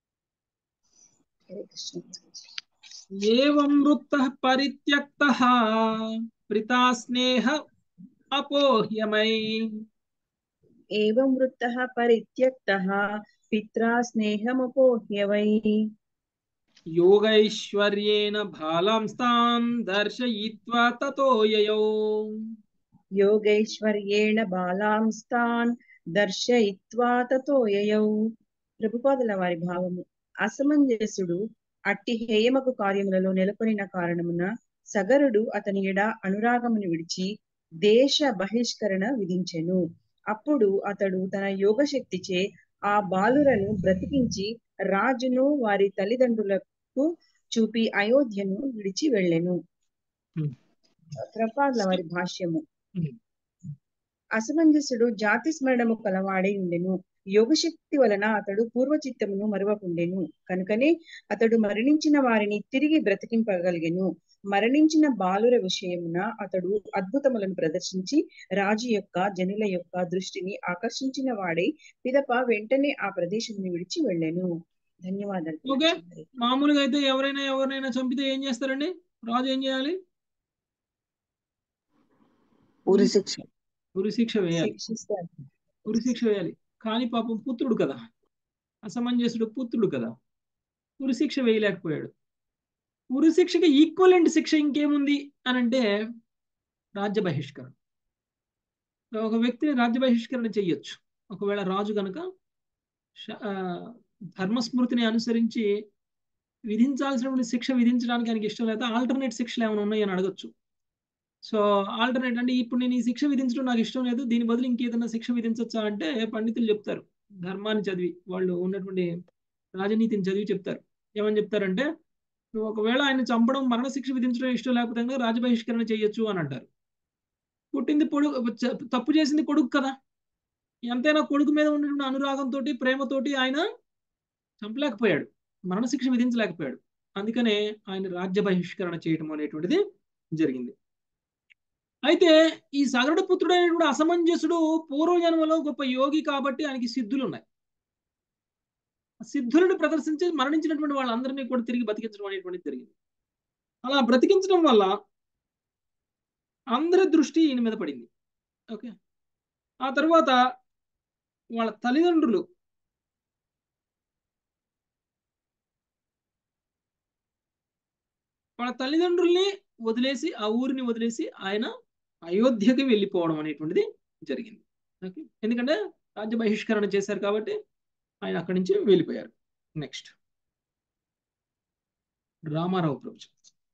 ఏవం వృత్తః పరిత్యక్తః ప్రితా స్నేహ అపోహ్యమై. ఏవం వృత్తః పరిత్యక్తః పిత్రా స్నేహమపోహ్యవై. యోగైశ్వర్యేణ బాలాంస్తాన్ దర్శయిత్వా తతో యయౌ. యోగైశ్వర్యేణ బాలాంస్తాన్ దర్శయిత్వా తతో యయౌ. ప్రభుపాదుల వారి భావము. అసమంజసుడు అట్టి హేయమకు కార్యములలో నెలకొనిన కారణమున సగరుడు అతని ఎడ అనురాగమును విడిచి దేశ బహిష్కరణ విధించెను. అప్పుడు అతడు తన యోగశక్తిచే ఆ బాలురను బ్రతికించి రాజును వారి తల్లిదండ్రులకు చూపి అయోధ్యను విడిచి వెళ్ళెను. ప్రభుపాదుల వారి భాష్యము. అసమంజసుడు జాతి స్మరణము కలవాడై ఉండెను. యోగశక్తి వలన అతడు పూర్వచిత్తమును మరువకుండెను. కనుకనే అతడు మరణించిన వారిని తిరిగి బ్రతికింపగలిగెను. మరణించిన బాలుర విషయమున అతడు అద్భుతములను ప్రదర్శించి రాజు యొక్క జనుల యొక్క దృష్టిని ఆకర్షించిన వాడై పిదప వెంటనే ఆ ప్రదేశముని విడిచి వెళ్ళెను. ధన్యవాదాలు. ఓకే, మామూలుగా అయితే ఎవరైనా ఎవరైనా చంపితే ఏం చేస్తారండి? రాజు ఏం చేయాలి? ఉరి శిక్ష ఉరి శిక్ష వేయాలి. శిక్షిస్తారు. ఉరి శిక్ష వేయాలి. కానీ పాపం పుత్రుడు కదా, అసమంజసుడు పుత్రుడు కదా, ఉరి శిక్ష వేయలేకపోయాడు. ఉరి శిక్షకి ఈక్వలెంట్ శిక్ష ఇంకేముంది అని అంటే రాజ్య బహిష్కరణ. ఒక వ్యక్తిని రాజ్య బహిష్కరణ చెయ్యొచ్చు. ఒకవేళ రాజు కనుక ధర్మస్మృతిని అనుసరించి విధించాల్సినటువంటి శిక్ష విధించడానికి ఆయనకి ఇష్టం లేదా ఆల్టర్నేట్ శిక్షలు ఏమైనా ఉన్నాయని అడగచ్చు. సో ఆల్టర్నేట్ అంటే ఇప్పుడు నేను ఈ శిక్ష విధించడం నాకు ఇష్టం లేదు, దీని బదులు ఇంకేదైనా శిక్ష విధించవచ్చా అంటే పండితులు చెప్తారు, ధర్మాన్ని చదివి వాళ్ళు ఉన్నటువంటి రాజనీతిని చదివి చెప్తారు. ఏమని చెప్తారంటే, నువ్వు ఒకవేళ ఆయన చంపడం మరణశిక్ష విధించడం ఇష్టం లేకపోతే రాజబహిష్కరణ చేయొచ్చు అని అంటారు. పుట్టింది పొడుగు, తప్పు చేసింది కొడుకు కదా, ఎంతైనా కొడుకు మీద ఉన్నటువంటి అనురాగంతో ప్రేమతోటి ఆయన చంపలేకపోయాడు, మరణశిక్ష విధించలేకపోయాడు. అందుకనే ఆయన రాజ్య బహిష్కరణ చేయటం అనేటువంటిది జరిగింది. అయితే ఈ సగరుడు పుత్రుడైనటువంటి అసమంజసుడు పూర్వజన్మలో గొప్ప యోగి కాబట్టి ఆయనకి సిద్ధులు ఉన్నాయి. సిద్ధులను ప్రదర్శించి మరణించినటువంటి వాళ్ళందరినీ కూడా తిరిగి బతికించడం అనేటువంటిది జరిగింది. అలా బ్రతికించడం వల్ల అందరి దృష్టి ఈయన మీద పడింది. ఓకే, ఆ తర్వాత వాళ్ళ తల్లిదండ్రులు వాళ్ళ తల్లిదండ్రుల్ని వదిలేసి ఆ ఊరిని వదిలేసి ఆయన అయోధ్యకి వెళ్ళిపోవడం అనేటువంటిది జరిగింది. ఓకే, ఎందుకంటే రాజ్య బహిష్కరణ చేశారు కాబట్టి ఆయన అక్కడి నుంచి వెళ్ళిపోయారు. నెక్స్ట్ రామారావు ప్రభుత్వం.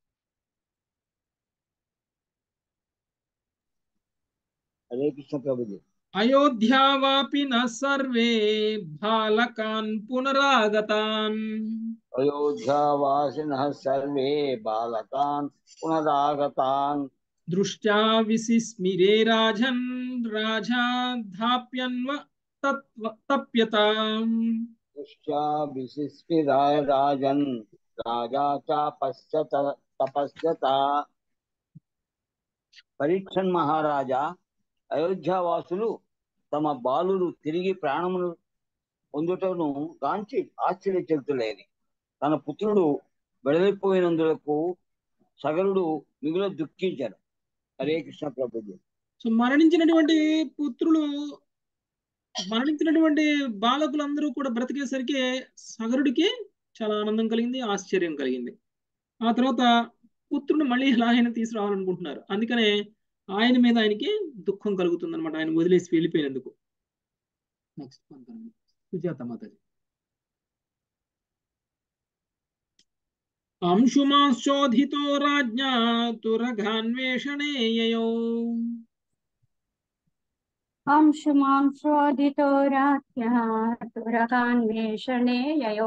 హరే కృష్ణ ప్రభుజీ. అయోధ్యావాపి న సర్వే బాలకాన్ పునరాగతాన్. అయోధ్యావాసినః సర్వే బాలకాన్ పునరాగతాన్. దృష్ట్యా విసిస్మిరే రాజన్ రాజా ధాప్యన్వ తత్వ తప్యతాం. దృష్ట్యా విసిస్మిరాయ రాజన్ రాజా చాపశ్యత తపస్యత. పరీక్షన్ మహారాజా, అయోధ్యావాసులు తమ బాలురు తిరిగి ప్రాణమును పొందుటను గాంచి ఆశ్చర్యచకితులైరి. తన పుత్రుడు వెడలిపోయినందులకు సగరుడు మిగుల దుఃఖించారు. హరే కృష్ణ ప్రభుజీ. సో మరణించినటువంటి పుత్రులు మరణించినటువంటి బాలకులందరూ కూడా బ్రతికేసరికి సగరుడికి చాలా ఆనందం కలిగింది, ఆశ్చర్యం కలిగింది. ఆ తర్వాత పుత్రుడు మళ్ళీ ఎలా అయినా తీసుకురావాలనుకుంటున్నారు. అందుకనే ఆయన మీద ఆయనకి దుఃఖం కలుగుతుంది అనమాట, ఆయన వదిలేసి వెళ్ళిపోయినందుకు. నెక్స్ట్ సుజాత మాతాజీ. అంశుమాశోధితో రాజ్ఞా తురఘాన్వేషణే యయౌ. అంశుమాంశోధితో రాజ్ఞా తురఘాన్వేషణే యయౌ.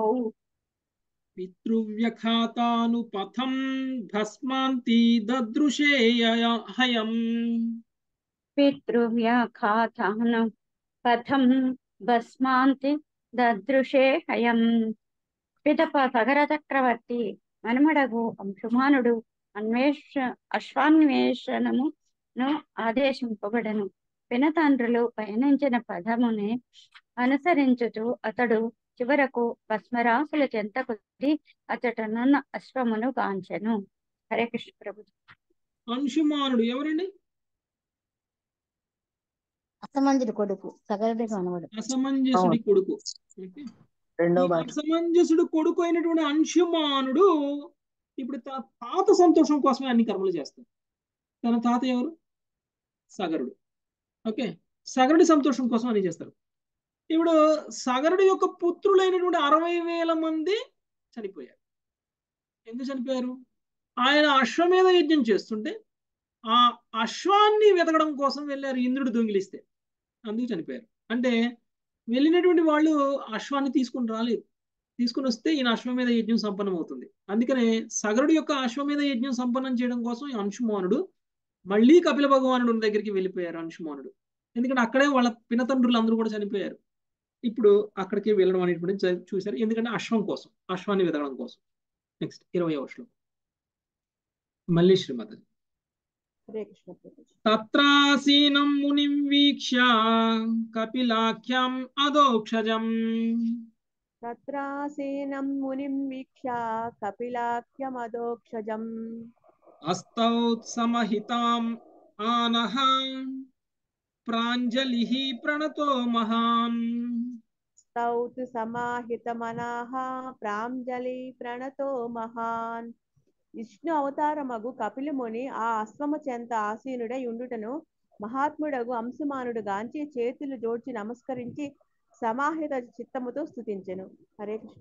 పితృవ్యఖాతాను పథం భస్మాంతి దదృశే హయం. పితృవ్యాఘాతాను పథం భస్మాంతి దదృశే హయం. పిదప సగర చక్రవర్తి మనుమడగు అంశుమానుడు అన్వేష అశ్వాన్వేషణమును ఆదేశింపబడను. పినతండ్రులు పయనించిన పదముని అనుసరించుచు అతడు చివరకు భస్మరాసుల చెంతకు అతడునున్న అశ్వమును గాంచెను. హరే కృష్ణ ప్రభు. అంశుమానుడు ఎవరండి? అసమంజుడు కొడుకు సగరుడి మనవడు. అసమంజసుడి కొడుకు. ఓకే. రెండో ఈ భార్య. అసమంజసుడు కొడుకు అయినటువంటి అంశుమానుడు ఇప్పుడు తన తాత సంతోషం కోసమే అన్ని కర్మలు చేస్తాడు. తన తాత ఎవరు? సగరుడు. ఓకే. సగరుడి సంతోషం కోసం అన్ని చేస్తారు. ఇప్పుడు సగరుడి యొక్క పుత్రులైనటువంటి అరవై వేల మంది చనిపోయారు. ఎందుకు చనిపోయారు? ఆయన అశ్వమేధ యజ్ఞం చేస్తుంటే ఆ అశ్వాన్ని వెతకడం కోసం వెళ్ళారు, ఇంద్రుడు దొంగిలిస్తే, అందుకు చనిపోయారు. అంటే వెళ్ళినటువంటి వాళ్ళు అశ్వాన్ని తీసుకుని రాలేదు. తీసుకుని వస్తే ఈయన అశ్వమేధ యజ్ఞం సంపన్నం అవుతుంది. అందుకనే సగరుడు యొక్క అశ్వమేధ యజ్ఞం సంపన్నం చేయడం కోసం ఈ అంశుమానుడు మళ్ళీ కపిల భగవానుడు దగ్గరికి వెళ్ళిపోయారు. అంశుమానుడు ఎందుకంటే అక్కడే వాళ్ళ పినతండ్రులు అందరూ కూడా చనిపోయారు. ఇప్పుడు అక్కడికి వెళ్ళడం అనేటువంటి చూశారు. ఎందుకంటే అశ్వం కోసం, అశ్వాన్ని వెతకడం కోసం. నెక్స్ట్ ఇరవై శ్లోకం మళ్ళీ శ్రీమతి. తత్రాసీనం మునిం వీక్ష్య కపిలాఖ్యం అదోక్షజం. తత్రాసీనం మునిం వీక్ష్య కపిలాఖ్యం అదోక్షజం. అస్తౌత్ సమహితాం ఆనః ప్రాంజలిః ప్రణతో మహాన్. స్తౌత్ సమాహితమనః ప్రాంజలి ప్రణతో మహాన్. విష్ణు అవతారమగు కపిలముని ఆ అశ్వము చెంత ఆసీనుడై ఉండుటను మహాత్ముడగు అంశుమానుడు గాంచి చేతులు జోడ్చి నమస్కరించి సమాహిత చిత్తముతో స్తుతించెను. హరే కృష్ణ.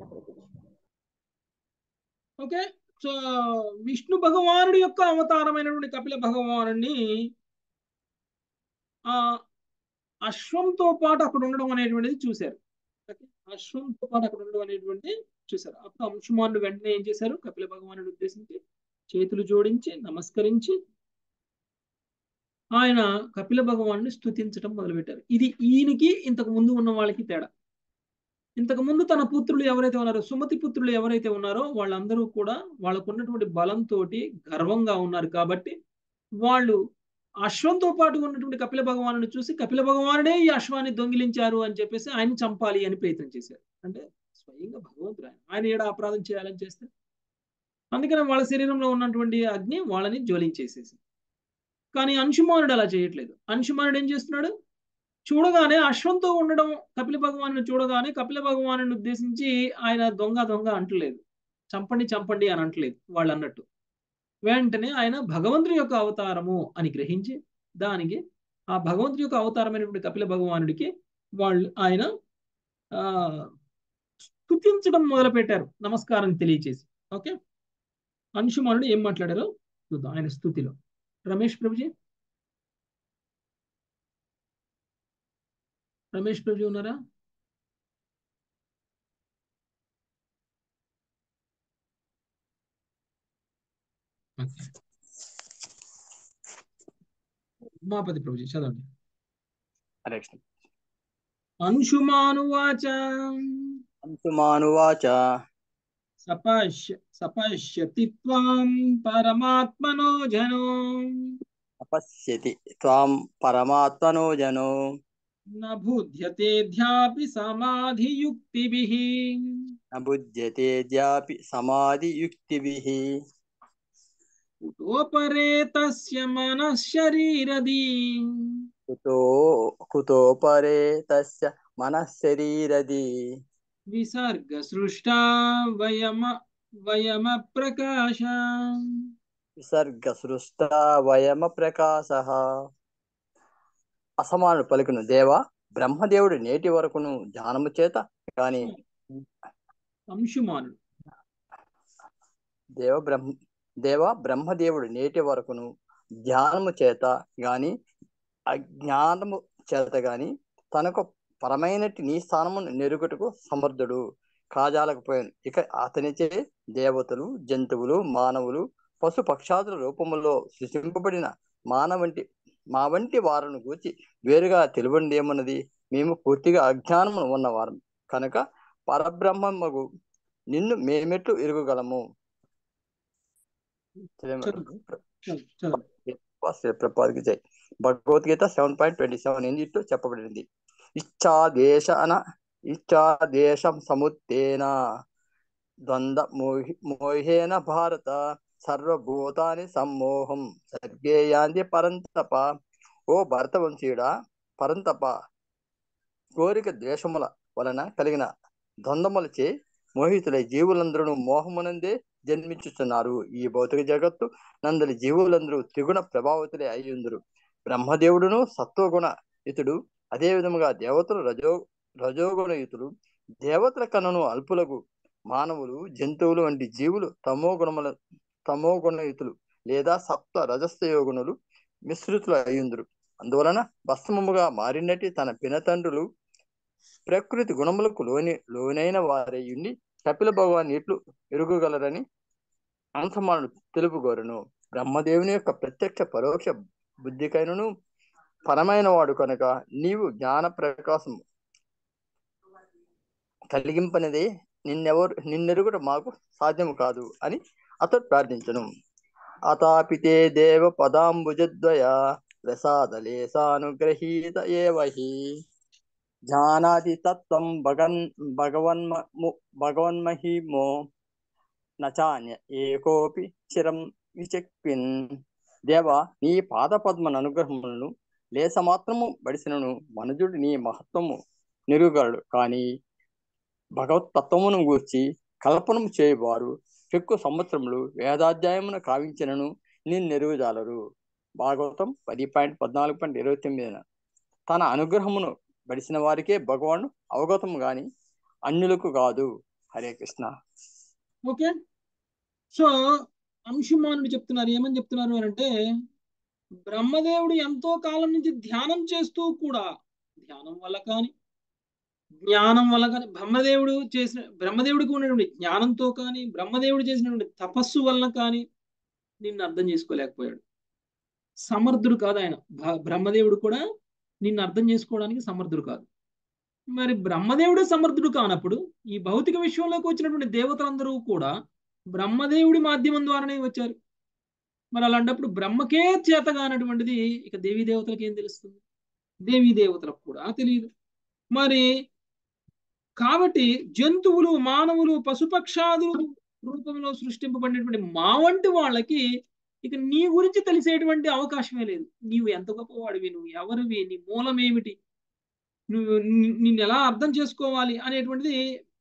ఓకే. సో విష్ణు భగవానుడి యొక్క అవతారమైనటువంటి కపిల భగవానుడిని ఆ అశ్వంతో పాటు అక్కడ ఉండడం అనేటువంటిది చూశారు. అశ్వంతో పాటు అక్కడ ఉండడం అనేటువంటి చూశారు. అప్పుడు అంశుమానుడు వెంటనే ఏం చేశారు? కపిల భగవానుడు ఉద్దేశించి చేతులు జోడించి నమస్కరించి ఆయన కపిల భగవానుని స్తుతించడం మొదలుపెట్టారు. ఇది ఈయనకి ఇంతకు ముందు ఉన్న వాళ్ళకి తేడా. ఇంతకు ముందు తన పుత్రులు ఎవరైతే ఉన్నారో, సుమతి పుత్రులు ఎవరైతే ఉన్నారో వాళ్ళందరూ కూడా వాళ్ళకు ఉన్నటువంటి బలంతో గర్వంగా ఉన్నారు. కాబట్టి వాళ్ళు అశ్వంతో పాటు ఉన్నటువంటి కపిల భగవానుని చూసి కపిల భగవానుడే ఈ అశ్వాన్ని దొంగిలించారు అని చెప్పేసి ఆయన చంపాలి అని ప్రయత్నం చేశారు. అంటే స్వయంగా భగవంతుడు ఆయన ఆయన ఏడా అపరాధం చేయాలని చేస్తే, అందుకని వాళ్ళ శరీరంలో ఉన్నటువంటి అగ్ని వాళ్ళని జ్వలించేసేసి. కానీ అంశుమానుడు అలా చేయట్లేదు. అంశుమానుడు ఏం చేస్తున్నాడు? చూడగానే అశ్వంతో ఉండడం కపిల భగవాను చూడగానే కపిల భగవాను ఉద్దేశించి ఆయన దొంగ దొంగ అంటలేదు, చంపండి చంపండి అని అంటలేదు వాళ్ళు అన్నట్టు. వెంటనే ఆయన భగవంతుడి యొక్క అవతారము అని గ్రహించి దానికి ఆ భగవంతుడి యొక్క అవతారమైనటువంటి కపిల భగవానుడికి వాళ్ళు ఆయన ఆ స్తుతించడం మొదలు పెట్టారు, నమస్కారం తెలియచేసి. ఓకే. అంశుమానుడు ఏం మాట్లాడారో చూద్దాం ఆయన స్తుతిలో. రమేష్ ప్రభుజీ, రమేష్ ప్రభుజీ ఉన్నారా? ఉమాపతి ప్రభుజీ చదవండి. అంశుమానువాచ అంశుమానువాచ సపశ్య సపశ్యతి త్వాం పరమాత్మనో జనో. తపస్యతి త్వాం పరమాత్మనో జనో. న బుధ్యతేధ్యాపి సమాధియుక్తిభిః. న బుధ్యతేధ్యాపి సమాధియుక్తిభిః. కుతోపరే తస్య మనః శరీరదీ. కుతో కుతో పరే తస్య మనః శరీరదీ. విసర్గ సృష్టా వయమ వయమ ప్రకాశ. విసర్గ సృష్టా వయమ ప్రకాశః. అసమానుడు పలుకును, దేవా బ్రహ్మదేవుడు నేటి వరకును ధ్యానము చేత గాని. అంశుమానుడు దేవ బ్రహ్మ దేవ బ్రహ్మదేవుడు నేటి వరకును ధ్యానము చేత గాని అజ్ఞానము చేత గాని తనకు పరమైనటి నీ స్థానమును నెరుగుటకు సమర్థుడు కాజాలకపోయాను. ఇక అతనిచే దేవతలు, జంతువులు, మానవులు, పశు పక్షాదుల రూపములో సృష్టింపబడిన మానవంటి మా వంటి వారిని గూర్చి వేరుగా తెలివండి ఏమన్నది. మేము పూర్తిగా అజ్ఞానము ఉన్నవారం కనుక పరబ్రహ్మము నిన్ను మేమెట్లు ఎరుగగలము. ప్రభుపాదికి జై. Bhagavad Gita seven point twenty seven ఎన్నిట్లో చెప్పబడింది. ఇచ్ఛాదేశ అన ఇచ్ఛాదేశం సముత్తేన ద్వంద్వ మోహి మోహేన భారత సర్వభూతాని సమ్మోహం సర్గే యాంతి పరంతప. ఓ భరతవంశీయుడా, పరంతప కోరిక ద్వేషముల వలన కలిగిన ద్వంద్వములచే మోహితులై జీవులందరూ మోహమునందే జన్మించుతున్నారు. ఈ భౌతిక జగత్తు నందలి జీవులందరూ త్రిగుణ ప్రభావితులే అయ్యుందురు. బ్రహ్మదేవుడును సత్వగుణ ఇతుడు, అదే విధముగా దేవతలు రజో రజోగుణయుతులు. దేవతల కన్నను అల్పులకు మానవులు, జంతువులు వంటి జీవులు తమో గుణముల తమో గుణయుతులు లేదా సప్త రజస్తయోగుణులు మిశ్రితులు అయ్యుందురు. అందువలన భస్మముగా మారినట్టి తన పినతండ్రులు ప్రకృతి గుణములకు లోని లోనైన వారై ఉండి కపిల భగవాన్ ఇట్లు ఎరుగగలరని అంశమానుడు తెలుపుగోరును. బ్రహ్మదేవుని యొక్క ప్రత్యక్ష పరోక్ష బుద్ధికైనను పరమైన వాడు కనుక నీవు జ్ఞాన ప్రకాశం కలిగింపనిదే నిన్నెవరు నిన్నెరుగుట మాకు సాధ్యము కాదు అని అతడు ప్రార్థించను. అతాపితే దేవ పదాంబుజద్వయ ప్రసాదలేసానుగ్రహీత ఏవహి జానాతి తత్వం భగన్ భగవన్మ భగవన్మహిమో నచాన్య ఏకోపి చిరం విచక్విన్. దేవ, నీ పాద పద్మన అనుగ్రహములను లేసమాత్రము బడిసినను మనుజుడు నీ మహత్వము నిరుగలడు. కానీ భగవతత్వమును గూర్చి కల్పనము చేయవారు చెక్కు సంవత్సరములు వేదాధ్యాయమును కావించినను నిన్నెరుగుజాలరు. భాగవతం పది పాయింట్ పద్నాలుగు పాయింట్ ఇరవై తొమ్మిదిన తన అనుగ్రహమును బడిసిన వారికే భగవాను అవగతము గాని అన్యులకు కాదు. హరే కృష్ణ. ఓకే, సో అంశుమానుడు చెప్తున్నారు. ఏమని చెప్తున్నారు అంటే, బ్రహ్మదేవుడు ఎంతో కాలం నుంచి ధ్యానం చేస్తూ కూడా ధ్యానం వల్ల కానీ జ్ఞానం వల్ల కానీ బ్రహ్మదేవుడు చేసిన బ్రహ్మదేవుడికి ఉన్నటువంటి జ్ఞానంతో కానీ బ్రహ్మదేవుడు చేసినటువంటి తపస్సు వలన కానీ నిన్ను అర్థం చేసుకోలేకపోయాడు. సమర్థుడు కాదు ఆయన. బ్రహ్మదేవుడు కూడా నిన్ను అర్థం చేసుకోవడానికి సమర్థుడు కాదు. మరి బ్రహ్మదేవుడు సమర్థుడు కానప్పుడు ఈ భౌతిక విశ్వంలోకి వచ్చినటువంటి దేవతలందరూ కూడా బ్రహ్మదేవుడి మాధ్యమం ద్వారానే వచ్చారు. మరి అలాంటప్పుడు బ్రహ్మకే చేత కానటువంటిది ఇక దేవీ దేవతలకు ఏం తెలుస్తుంది? దేవీ దేవతలకు కూడా తెలియదు. మరి కాబట్టి జంతువులు, మానవులు, పశుపక్షాదులు రూపంలో సృష్టింపబడినటువంటి మా వంటి వాళ్ళకి ఇక నీ గురించి తెలిసేటువంటి అవకాశమే లేదు. నీవు ఎంత గొప్పవాడివి, నువ్వు ఎవరివి, నీ మూలం ఏమిటి, నువ్వు నిన్ను ఎలా అర్థం చేసుకోవాలి అనేటువంటిది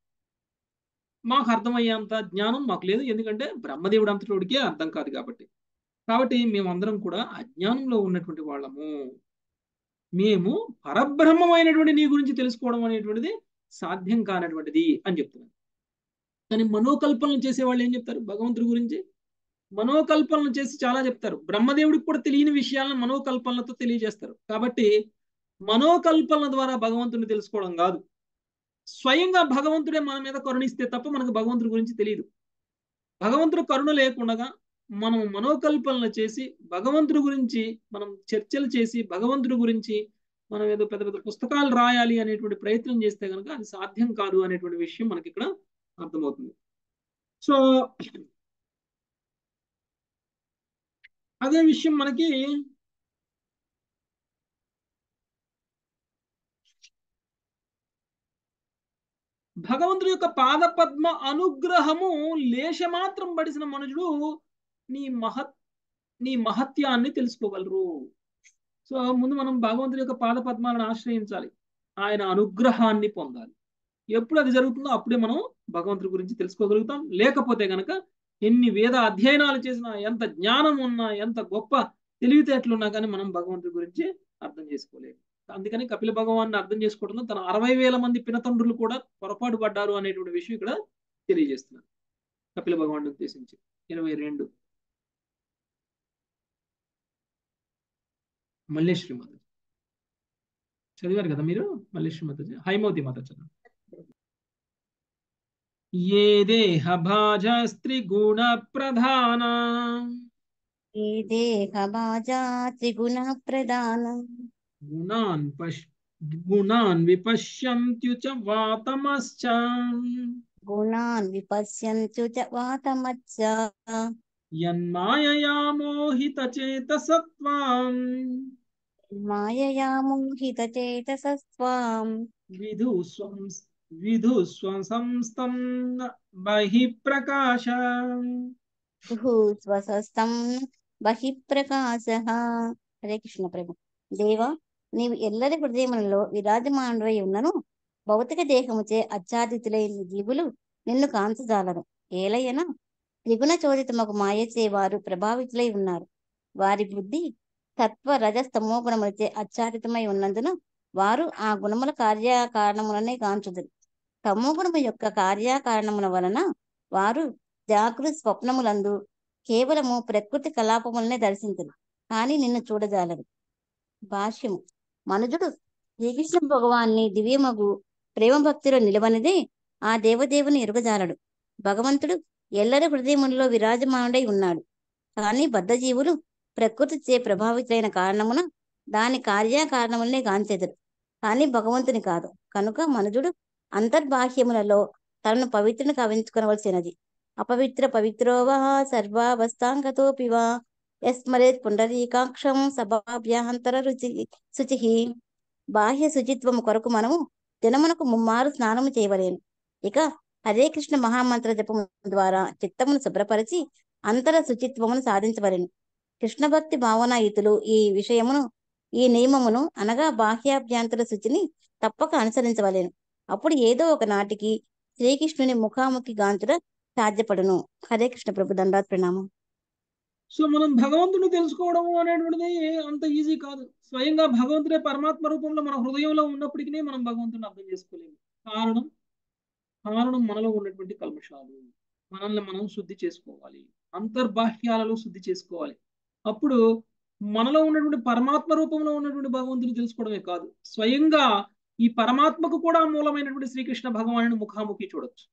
మాకు అర్థమయ్యేంత జ్ఞానం మాకు లేదు. ఎందుకంటే బ్రహ్మదేవుడు అంతటోడికే అర్థం కాదు కాబట్టి. కాబట్టి మేమందరం కూడా అజ్ఞానంలో ఉన్నటువంటి వాళ్ళము. మేము పరబ్రహ్మమైనటువంటి నీ గురించి తెలుసుకోవడం అనేటువంటిది సాధ్యం కానటువంటిది అని చెప్తున్నాను. కానీ మనోకల్పనలు చేసేవాళ్ళు ఏం చెప్తారు? భగవంతుడి గురించి మనోకల్పనలు చేసి చాలా చెప్తారు. బ్రహ్మదేవుడికి కూడా తెలియని విషయాలను మనోకల్పనలతో తెలియజేస్తారు. కాబట్టి మనోకల్పనల ద్వారా భగవంతుడిని తెలుసుకోవడం కాదు, స్వయంగా భగవంతుడే మన మీద కరుణిస్తే తప్ప మనకు భగవంతుడి గురించి తెలియదు. భగవంతుడు కరుణ లేకుండా మనం మనోకల్పనలు చేసి భగవంతుడి గురించి మనం చర్చలు చేసి భగవంతుడి గురించి మనం ఏదో పెద్ద పెద్ద పుస్తకాలు రాయాలి అనేటువంటి ప్రయత్నం చేస్తే కనుక అది సాధ్యం కాదు అనేటువంటి విషయం మనకి ఇక్కడ అర్థమవుతుంది. సో అదే విషయం మనకి భగవంతుడి యొక్క పాద పద్మ అనుగ్రహము లేశమాత్రం పడిసిన మనుషుడు నీ మహత్ నీ మహత్యాన్ని తెలుసుకోగలరు. సో ముందు మనం భగవంతుడి యొక్క పాద పద్మాలను ఆశ్రయించాలి, ఆయన అనుగ్రహాన్ని పొందాలి. ఎప్పుడు అది జరుగుతుందో అప్పుడే మనం భగవంతుడి గురించి తెలుసుకోగలుగుతాం. లేకపోతే కనుక ఎన్ని వేద అధ్యయనాలు చేసినా, ఎంత జ్ఞానం ఉన్నా, ఎంత గొప్ప తెలివితేటలున్నా కానీ మనం భగవంతుడి గురించి అర్థం చేసుకోలేము. అందుకని కపిల భగవాన్ని అర్థం చేసుకోవడంలో తన అరవై వేల మంది పినతండ్రులు కూడా పొరపాటు పడ్డారు అనేటువంటి విషయం ఇక్కడ తెలియజేస్తున్నారు కపిల భగవాన్ని ఉద్దేశించి. ఇరవై రెండు మల్లేశ్వరి మాత చదివారు కదా మీరు? మల్లేశ్వరి మాత, హైమవతి మాత చదువు. ఏ దేహ భాజ స్త్రీ గుణ ప్రధాన ఏ దేహ బాజా త్రిగుణ ప్రధానం గుణాన్ పశ్ గుణాన్ విపశ్యంత్యుచ వాతమశ్చ గుణాన్ విపశ్యంతు చ వాతమచ్చ యన్మాయయా మోహిత చేతసత్వాం మాయయా మోహిత చేతసస్వాం విధుస్వం విధుస్వం సంస్థం బహిః ప్రకాశ స్వసస్తం బహిఃప్రకాశ. హరే కృష్ణ ప్రభు. దేవా, నీవు ఎల్లరి హృదయములలో విరాజమానుడై ఉన్నను భౌతిక దేహముచే అచ్ఛాదితులైన జీవులు నిన్ను కాంచజాలరు. ఏలయన త్రిగుణ చోదితమకు మాయచే వారు ప్రభావితులై ఉన్నారు. వారి బుద్ధి సత్వ రజస్తమో గుణములచే ఆచ్ఛాదితమై ఉన్నందున వారు ఆ గుణముల కార్యకారణములనే కాంచుదురు. తమో గుణము యొక్క కార్యకారణముల వలన వారు జాగృత స్వప్నములందు కేవలము ప్రకృతి కలాపములనే దర్శించరు, కానీ నిన్ను చూడజాలరు. భాష్యము. మనుజుడు శ్రీకృష్ణ భగవాన్ని దివ్యమగు ప్రేమ భక్తిలో నిలవనిదే ఆ దేవదేవుని ఎరుగజాలడు. భగవంతుడు ఎల్లరి హృదయములలో విరాజమానుడై ఉన్నాడు, కానీ బద్ధజీవులు ప్రకృతిచే ప్రభావితులైన కారణమున దాని కార్యకారణములనే గాంచెదరు, కానీ భగవంతుని కాదు. కనుక మనుజుడు అంతర్బాహ్యములలో తనను పవిత్రుని కవించుకొనవలసినది. అపవిత్ర పవిత్రోవా సర్వావస్థాంగతోపివా యస్మరేత్ పుండరీకాక్షం సభాభ్యాంతర రుచి శుచి. బాహ్య శుచిత్వము కొరకు మనము దినమునకు ముమ్మారు స్నానము చేయవలేను. ఇక హరే కృష్ణ మహామంత్ర జపము ద్వారా చిత్తమును శుభ్రపరిచి అంతర శుచిత్వమును సాధించవలెను. కృష్ణ భక్తి భావనాయుతులు ఈ విషయమును ఈ నియమమును అనగా బాహ్యాభ్యంతర శుచిని తప్పక అనుసరించవలెను. అప్పుడు ఏదో ఒక నాటికి శ్రీకృష్ణుని ముఖాముఖి గాంచుట సాధ్యపడును. హరే కృష్ణ ప్రభు. దండాత్ ప్రణామం. సో మనం భగవంతుని తెలుసుకోవడం అనేటువంటిది అంత ఈజీ కాదు. స్వయంగా భగవంతుడే పరమాత్మ రూపంలో మన హృదయంలో ఉన్నప్పటికీ మనం భగవంతుని అర్థం చేసుకోలేము. కారణం కారణం మనలో ఉన్నటువంటి కల్మషాలు. మనల్ని మనం శుద్ధి చేసుకోవాలి, అంతర్బాహ్యాలలో శుద్ధి చేసుకోవాలి. అప్పుడు మనలో ఉన్నటువంటి పరమాత్మ రూపంలో ఉన్నటువంటి భగవంతుని తెలుసుకోవడమే కాదు, స్వయంగా ఈ పరమాత్మకు కూడా మూలమైనటువంటి శ్రీకృష్ణ భగవానుని ముఖాముఖి చూడొచ్చు.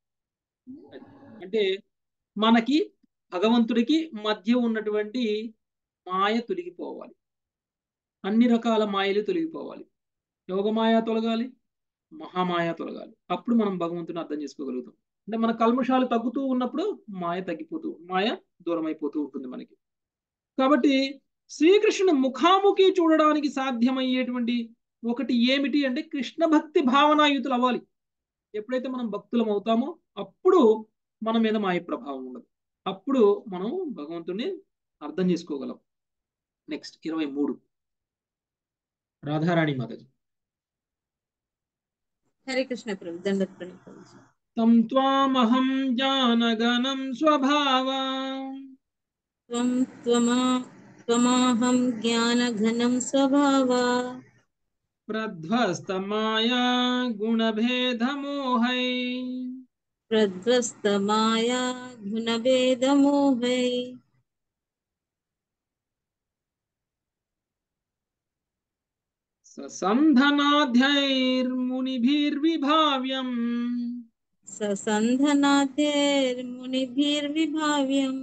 అంటే మనకి భగవంతుడికి మధ్య ఉన్నటువంటి మాయ తొలగిపోవాలి, అన్ని రకాల మాయలు తొలగిపోవాలి. యోగమాయ తొలగాలి, మహామాయ తొలగాలి. అప్పుడు మనం భగవంతుని అర్థం చేసుకోగలుగుతాం. అంటే మన కల్మషాలు తగ్గుతూ ఉన్నప్పుడు మాయ తగ్గిపోతూ మాయ దూరం అయిపోతూ ఉంటుంది మనకి. కాబట్టి శ్రీకృష్ణుని ముఖాముఖి చూడడానికి సాధ్యమయ్యేటువంటి ఒకటి ఏమిటి అంటే కృష్ణ భక్తి భావనాయుతులు అవ్వాలి. ఎప్పుడైతే మనం భక్తులం అవుతామో అప్పుడు మన మీద మాయ ప్రభావం ఉండదు. అప్పుడు మనం భగవంతుని అర్థం చేసుకోగలం. నెక్స్ట్ ఇరవై మూడు రాధారాణి మాతాజీ. హరే కృష్ణ ప్రభు. దండత్ ప్రణామం. తం త్వామహం జానగణం స్వభావా త్వం త్వమా త్వమాహం జ్ఞానఘనం స్వభావా ప్రధ్వస్తమాయా గుణభేదమోహై ప్రధ్వస్తమాయా గుణభేదమోహై ససంధనాధ్యైర్మునిభిర్విభావ్యం ససంధనాథైర్మునిభిర్విభావ్యం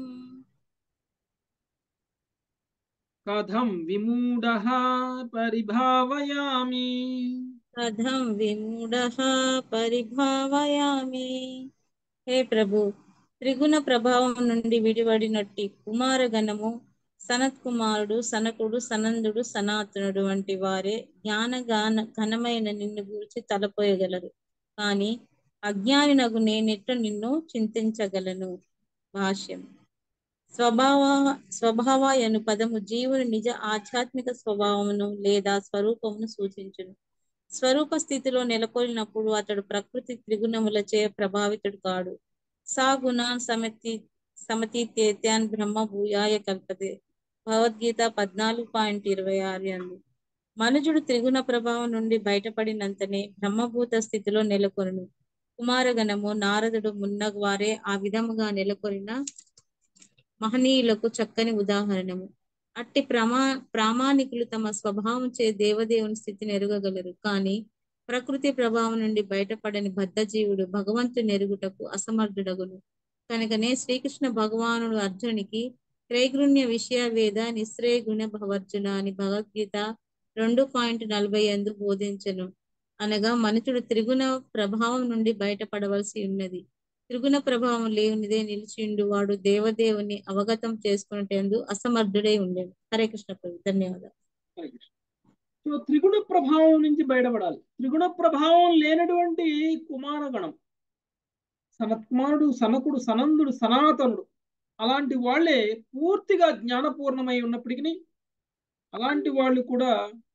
కథం విమూఢః పరిభావయామి కథం విమూఢః పరిభావయామి. హే ప్రభు, త్రిగుణ ప్రభావం నుండి విడివడినట్టి కుమారగణము సనత్ కుమారుడు, సనకుడు, సనందుడు, సనాతనుడు వంటి వారే జ్ఞానగాన ఘనమైన నిన్ను గురించి తలపోయగలరు, కానీ అజ్ఞానినగు నేనెట్లు నిన్ను చింతించగలను. భాష్యం. స్వభావ స్వభావ అను పదము జీవుని నిజ ఆధ్యాత్మిక స్వభావమును లేదా స్వరూపమును సూచించును. స్వరూప స్థితిలో నెలకొల్లినప్పుడు అతడు ప్రకృతి త్రిగుణములచే ప్రభావితుడు కాడు. సా గుణాన్ సమతి సమతీత్యాన్ బ్రహ్మ భూయాయ కల్పతే. భగవద్గీత పద్నాలుగు పాయింట్ ఇరవై ఆరు అంది. మనుజుడు త్రిగుణ ప్రభావం నుండి బయటపడినంతనే బ్రహ్మభూత స్థితిలో నెలకొనును. కుమారగణము, నారదుడు మున్నగు వారే ఆ విధముగా నెలకొనిన మహనీయులకు చక్కని ఉదాహరణము. అట్టి ప్రమా ప్రామాణికులు తమ స్వభావం చే దేవదేవుని స్థితిని ఎరుగగలరు, కానీ ప్రకృతి ప్రభావం నుండి బయటపడని బద్ధజీవుడు భగవంతుని ఎరుగుటకు అసమర్థుడగును. కనుకనే శ్రీకృష్ణ భగవానుడు అర్జునికి త్రైగుణ్య విషయ వేద నిశ్రేయ గుణ భవర్జున అని భగవద్గీత రెండు పాయింట్ నలభై ఎందు బోధించను. అనగా మనుషుడు త్రిగుణ ప్రభావం నుండి బయటపడవలసి ఉన్నది. త్రిగుణ ప్రభావం లేనిదే నిలిచిండు వాడు దేవదేవుని అవగతం చేసుకునేందు అసమర్థుడై ఉండేది. హరే కృష్ణ ప్రభు, ధన్యవాదాలు. సో త్రిగుణ ప్రభావం నుంచి బయటపడాలి. త్రిగుణ ప్రభావం లేనటువంటి కుమారగణం, సనత్కుమారుడు, సనకుడు, సనందుడు, సనాతనుడు, అలాంటి వాళ్ళే పూర్తిగా జ్ఞానపూర్ణమై ఉన్నప్పటికీ అలాంటి వాళ్ళు కూడా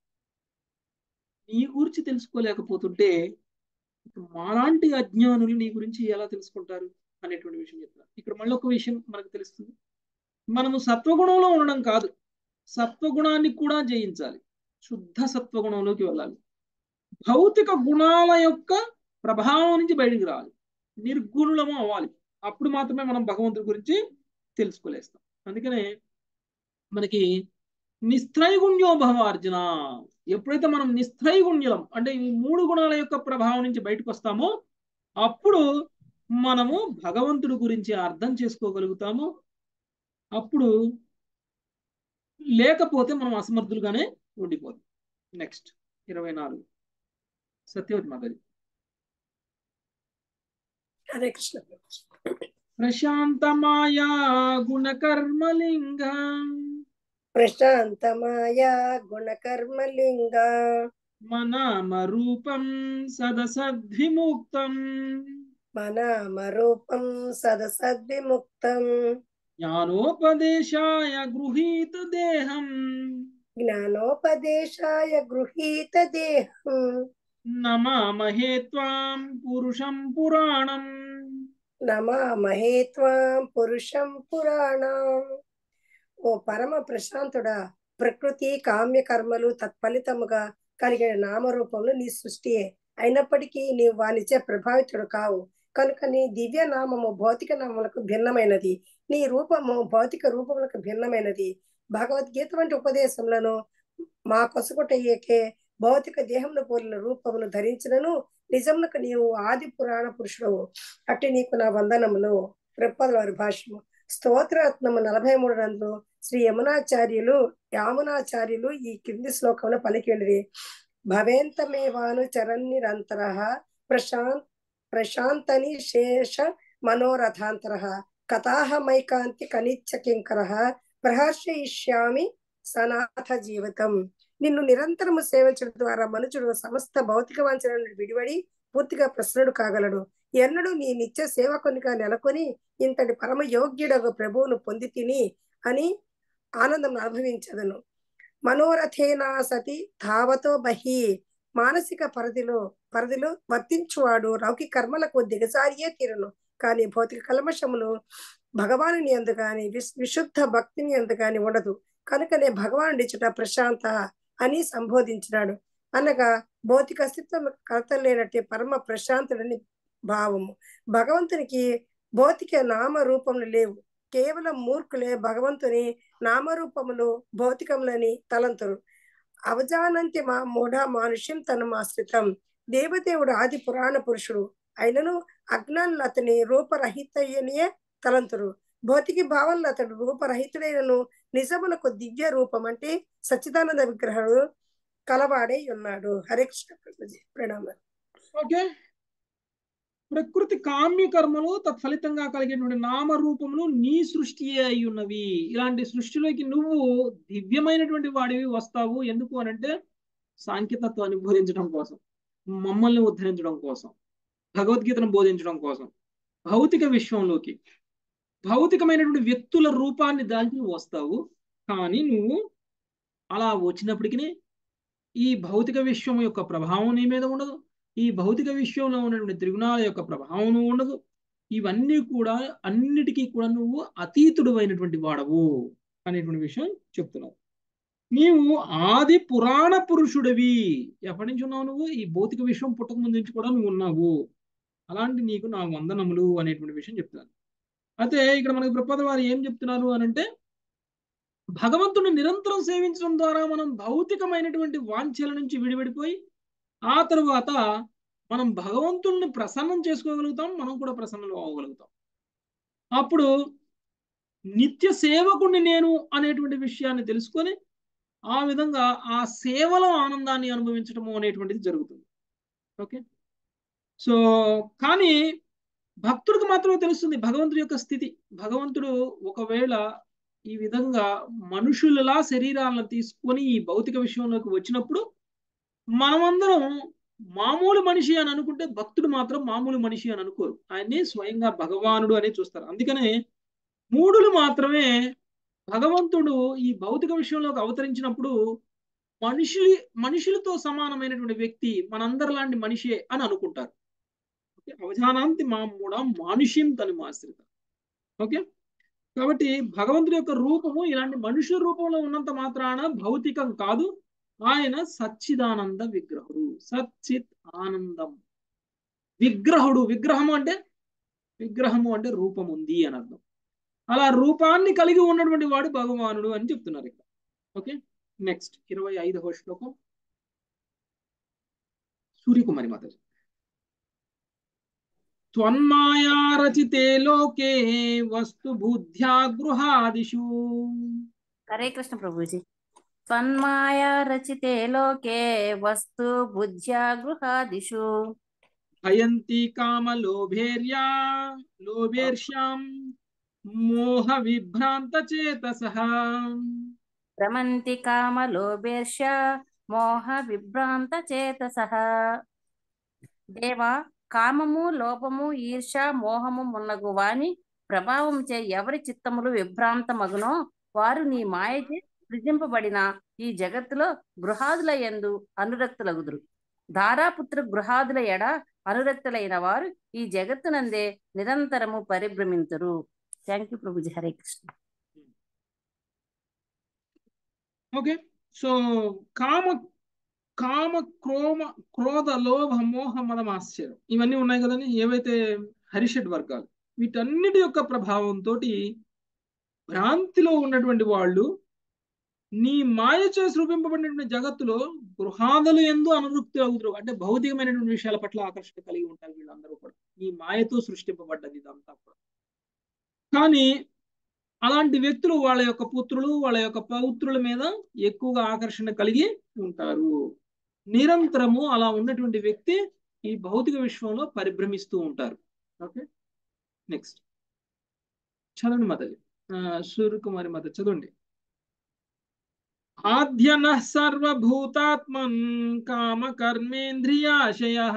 నీ గురించి తెలుసుకోలేకపోతుంటే మాలాంటి అజ్ఞానులు నీ గురించి ఎలా తెలుసుకుంటారు అనేటువంటి విషయం చెప్తారు. ఇక్కడ మళ్ళీ ఒక విషయం మనకు తెలుస్తుంది. మనము సత్వగుణంలో ఉండడం కాదు, సత్వగుణాన్ని కూడా జయించాలి. శుద్ధ సత్వగుణంలోకి వెళ్ళాలి. భౌతిక గుణాల యొక్క ప్రభావం నుంచి బయటికి రావాలి. నిర్గుణులము అవ్వాలి. అప్పుడు మాత్రమే మనం భగవంతుడి గురించి తెలుసుకోలేస్తాం. అందుకనే మనకి నిస్త్రైగుణ్యో భవ అర్జున. ఎప్పుడైతే మనం నిస్త్రైగుణ్యులం అంటే ఈ మూడు గుణాల యొక్క ప్రభావం నుంచి బయటకు వస్తామో అప్పుడు మనము భగవంతుడి గురించి అర్థం చేసుకోగలుగుతాము. అప్పుడు లేకపోతే మనం అసమర్థులుగానే ఉండిపోతాం. నెక్స్ట్ ఇరవై నాలుగు సత్యవతి మాతాజీ. హరే కృష్ణ. ప్రశాంతమాయా గుణకర్మలింగ ప్రశాంతమాయా గుణకర్మలింగ మనామ రూపం సదసద్విముక్తం మనామ రూపం సదసద్విముక్తం జ్ఞానోపదేశాయ గృహీత దేహం జ్ఞానోపదేశాయ గృహీత దేహం నమామహే త్వాం పురుషం పురాణం నమామహే త్వాం పురుషం పురాణం. ఓ పరమ ప్రశాంతుడా, ప్రకృతి కామ్య కర్మలు తత్ఫలితముగా కలిగిన నామరూపములు నీ సృష్టియే అయినప్పటికీ నీవు వానిచే ప్రభావితుడు కావు. కనుక నీ దివ్య నామము భౌతిక నామములకు భిన్నమైనది, నీ రూపము భౌతిక రూపములకు భిన్నమైనది. భగవద్గీత వంటి ఉపదేశములను మా కొసగుటయ్యేకే భౌతిక దేహమును పోలిన రూపమును ధరించినను నిజమునకు నీవు ఆది పురాణ పురుషుడవు. అట్టి నీకు నా వందనములు. ప్రపదల వారి భాష్యము. స్తోత్రరత్నము నలభై మూడు నందు శ్రీ యమునాచార్యులు యామునాచార్యులు ఈ కింది శ్లోకమును పలికిండిరి. భవేంతమేవాను చరన్నిరంతర ప్రశాంత్ ప్రశాంతని శేష మనోరథాంతర కథాహమైకాంతి కనిచ్చ కింకర ప్రహర్షయిష్యామి సనాథ జీవితం. నిన్ను నిరంతరము సేవించడం ద్వారా మనుషుడు సమస్త భౌతిక వాంఛల నుండి విడివడి పూర్తిగా ప్రసన్నుడు కాగలడు. ఎన్నడూ నీ నిత్య సేవకునిగా నెలకొని ఇంతటి పరమ యోగ్యుడగు ప్రభువును పొంది తిని అని ఆనందం అనుభవించదను. మనోరథేనా సతి ధావతో బహి. మానసిక పరిధిలో పరిధిలో వర్తించువాడు లౌకిక కర్మలకు దిగజారియే తీరును. కానీ భౌతిక కల్మషములు భగవానుని యందు గాని విశుద్ధ భక్తిని యందు గాని ఉండదు. కనుకనే భగవానుడి చుట ప్రశాంత అని సంబోధించినాడు. అనగా భౌతిక అస్తిత్వం కలతలేనట్టే పరమ ప్రశాంతుడని భావము. భగవంతునికి భౌతిక నామ రూపములు లేవు. కేవలం మూర్ఖులే భగవంతుని నామరూపములు భౌతికములని తలంతురు. అవజానంతి మా మూఢ మానుష్యం తను ఆశ్రితం. దేవదేవుడు ఆది పురాణ పురుషుడు అయినను అజ్ఞానులు అతని రూపరహితయనియే తలంతురు. భౌతిక భావనలు అతడు రూపరహితుడైనను నిజమునకు దివ్య రూపం అంటే సచ్చిదానంద విగ్రహుడు కలవాడై ఉన్నాడు. హరే కృష్ణ ప్రభుజీ ప్రణామాలు. ఓకే, ప్రకృతి కామ్య కర్మలు తత్ఫలితంగా కలిగేటువంటి నామరూపములు నీ సృష్టి అయి ఉన్నవి. ఇలాంటి సృష్టిలోకి నువ్వు దివ్యమైనటువంటి వాడివి వస్తావు. ఎందుకు అనంటే సాంఖ్యతత్వాన్ని బోధించడం కోసం, మమ్మల్ని ఉద్ధరించడం కోసం, భగవద్గీతను బోధించడం కోసం భౌతిక విశ్వంలోకి భౌతికమైనటువంటి వ్యక్తుల రూపాన్ని దాల్చి వస్తావు. కానీ నువ్వు అలా వచ్చినప్పటికీ ఈ భౌతిక విశ్వం యొక్క ప్రభావం నీ మీద ఉండదు. ఈ భౌతిక విశ్వంలో ఉన్నటువంటి త్రిగుణాల యొక్క ప్రభావం ఉండదు. ఇవన్నీ కూడా అన్నిటికీ కూడా నువ్వు అతీతుడు అయినటువంటి వాడవు అనేటువంటి విషయం చెప్తున్నావు. నీవు ఆది పురాణ పురుషుడివి. ఎప్పటి నుంచి ఉన్నావు నువ్వు? ఈ భౌతిక విశ్వం పుట్టక ముందు నుంచి కూడా నువ్వు ఉన్నావు. అలాంటి నీకు నా వందనములు అనేటువంటి విషయం చెప్తున్నాను. అయితే ఇక్కడ మనకి ప్రపద వారు ఏం చెప్తున్నారు అనంటే భగవంతుని నిరంతరం సేవించడం ద్వారా మనం భౌతికమైనటువంటి వాంఛల నుంచి విడిపడిపోయి ఆ తరువాత మనం భగవంతుణ్ణి ప్రసన్నం చేసుకోగలుగుతాం. మనం కూడా ప్రసన్నం అవ్వగలుగుతాం. అప్పుడు నిత్య సేవకుడిని నేను అనేటువంటి విషయాన్ని తెలుసుకొని ఆ విధంగా ఆ సేవలో ఆనందాన్ని అనుభవించడము అనేటువంటిది జరుగుతుంది. ఓకే, సో కానీ భక్తుడికి మాత్రమే తెలుస్తుంది భగవంతుడి యొక్క స్థితి. భగవంతుడు ఒకవేళ ఈ విధంగా మనుషులలా శరీరాలను తీసుకొని ఈ భౌతిక విషయంలోకి వచ్చినప్పుడు మనమందరం మామూలు మనిషి అని అనుకుంటే భక్తుడు మాత్రం మామూలు మనిషి అని అనుకోరు. ఆయన్ని స్వయంగా భగవానుడు అనే చూస్తారు. అందుకనే మూఢులు మాత్రమే భగవంతుడు ఈ భౌతిక విషయంలోకి అవతరించినప్పుడు మనుషులు మనుషులతో సమానమైనటువంటి వ్యక్తి మనందరి లాంటి మనిషే అని అనుకుంటారు. అవజానాంతి మా మూఢ మానుష్యం తను ఆశ్రిత. ఓకే, కాబట్టి భగవంతుడి యొక్క రూపము ఇలాంటి మనుషుల రూపంలో ఉన్నంత మాత్రాన భౌతికం కాదు. ఆయన సచ్చిదానంద విగ్రహుడు, సచ్చిత్ ఆనందం విగ్రహుడు. విగ్రహము అంటే విగ్రహము అంటే రూపం ఉంది అని అర్థం. అలా రూపాన్ని కలిగి ఉన్నటువంటి వాడు భగవానుడు అని చెప్తున్నారు ఇక్కడ. ఓకే, నెక్స్ట్ ఇరవై ఐదవ శ్లోకం సూర్యకుమారి మాతాజీ. త్వన్మాయా రచితే లోకే వస్తు బుద్ధ్యా గృహాదిషు. హరే కృష్ణ ప్రభుజీ. త్వన్మాయా రచితే లోకే వస్తు బుద్ధ్యా గృహాదిషు భయంతి కామలోభేర్యా లోభేర్ష్యాం మోహ విభ్రాంత చేతసః. భ్రమంతి కామలోభేర్ష మోహ విభ్రాంత చేతసః. దేవా, కామము లోభము ఈర్ష మోహము మున్నగు వాని ప్రభావం చే ఎవరి చిత్తములు విభ్రాంతమగునో వారు నీ మాయచే సృజింపబడిన ఈ జగత్తులో గృహాదుల యందు అనురక్తులగుదురు. ధారాపుత్ర గృహాదుల ఎడ అనురక్తులైన వారు ఈ జగత్తునందే నిరంతరము పరిభ్రమింతురు. థ్యాంక్ యూ ప్రభుజీ. హరే కృష్ణ. ఓకే, సో కామ కామ క్రోమ క్రోధ లోభ మోహ మదం ఆశ్చర్యం ఇవన్నీ ఉన్నాయి కదండి, ఏవైతే హరిషడ్ వర్గాలు, వీటన్నిటి యొక్క ప్రభావంతో భ్రాంతిలో ఉన్నటువంటి వాళ్ళు నీ మాయచే సృపింపబడినటువంటి జగత్తులో గృహాదులు ఎందు అనురక్తి అవుతారు. అంటే భౌతికమైనటువంటి విషయాల పట్ల ఆకర్షణ కలిగి ఉంటారు వీళ్ళందరూ కూడా. ఈ మాయతో సృష్టింపబడ్డది ఇదంతా కూడా. కానీ అలాంటి వ్యక్తులు వాళ్ళ యొక్క పుత్రులు వాళ్ళ యొక్క పౌత్రుల మీద ఎక్కువగా ఆకర్షణ కలిగి ఉంటారు. నిరంతరము అలా ఉన్నటువంటి వ్యక్తి ఈ భౌతిక విశ్వంలో పరిభ్రమిస్తూ ఉంటారు. ఓకే, నెక్స్ట్ చదవండి మాతాజీ. సూర్యకుమారి మాత చదవండి. ఆద్యన సర్వభూతాత్మన్ కామ కర్మేంద్రియాశయః.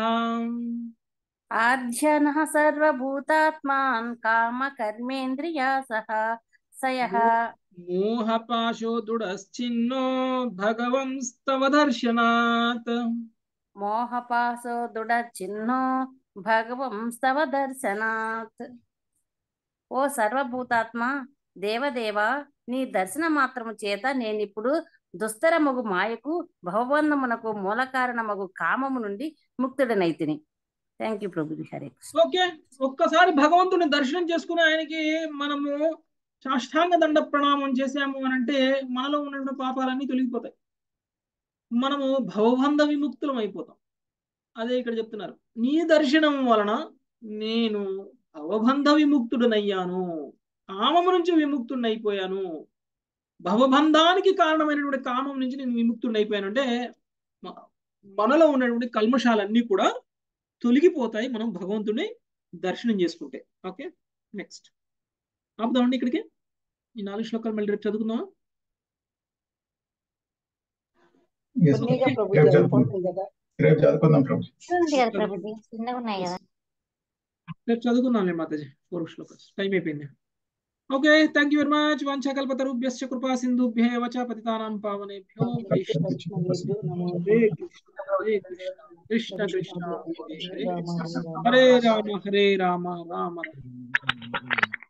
ఆద్యనః సర్వభూతాత్మాన్ కామ కర్మేంద్రియాసః సయః. మోహపాశో దుడశ్చిన్నో భగవంస్తవ దర్శనాత్. మోహపాశో దుడచిన్నో భగవంస్తవ దర్శనాత్. ఓ సర్వభూతాత్మ దేవదేవ, నీ దర్శన మాత్రము చేత నేనిప్పుడు దుస్తరమగు మాయకు భవబంధమునకు మూల కారణమగు కామము నుండి ముక్తుడనైతిని. థ్యాంక్ యూ ప్రభుజీ. హరే కృష్ణ. ఓకే, ఒక్కసారి భగవంతుని దర్శనం చేసుకుని ఆయనకి మనము సాష్టాంగ దండ ప్రణామం చేసాము అని అంటే మనలో ఉన్నటువంటి పాపాలన్నీ తొలగిపోతాయి. మనము భవబంధ విముక్తులం అయిపోతాం. అదే ఇక్కడ చెప్తున్నారు, నీ దర్శనం వలన నేను భవబంధ విముక్తుడనయ్యాను, కామము నుంచి విముక్తుడిని అయిపోయాను, భవబంధానికి కారణమైనటువంటి కామం నుంచి నేను విముక్తుడిని అయిపోయాను. అంటే మనలో ఉన్నటువంటి కల్మషాలన్నీ కూడా తొలగిపోతాయి మనం భగవంతుడిని దర్శనం చేసుకుంటే. ఓకే, నెక్స్ట్ ఆపుదామండి ఇక్కడికి. ఈ నాలుగు శ్లోకాలు మళ్ళీ రేపు చదువుకుందామా? రేపు చదువుకుందాం ప్రభు. రేపు చదువుకుందాంలే మాతాజీ ఫోర్ శ్లోకాలు, టైం అయిపోయింది. Okay, thank you very much. వంచకల్పతరుభ్యశ్చ కృపా సింధుభ్యో వచ పతితానాం పావనేభ్యో వైష్ణవేభ్యో నమో. హరే కృష్ణ హరే కృష్ణ కృష్ణ కృష్ణ హరే హరే, హరే రామ హరే రామ రామ రామ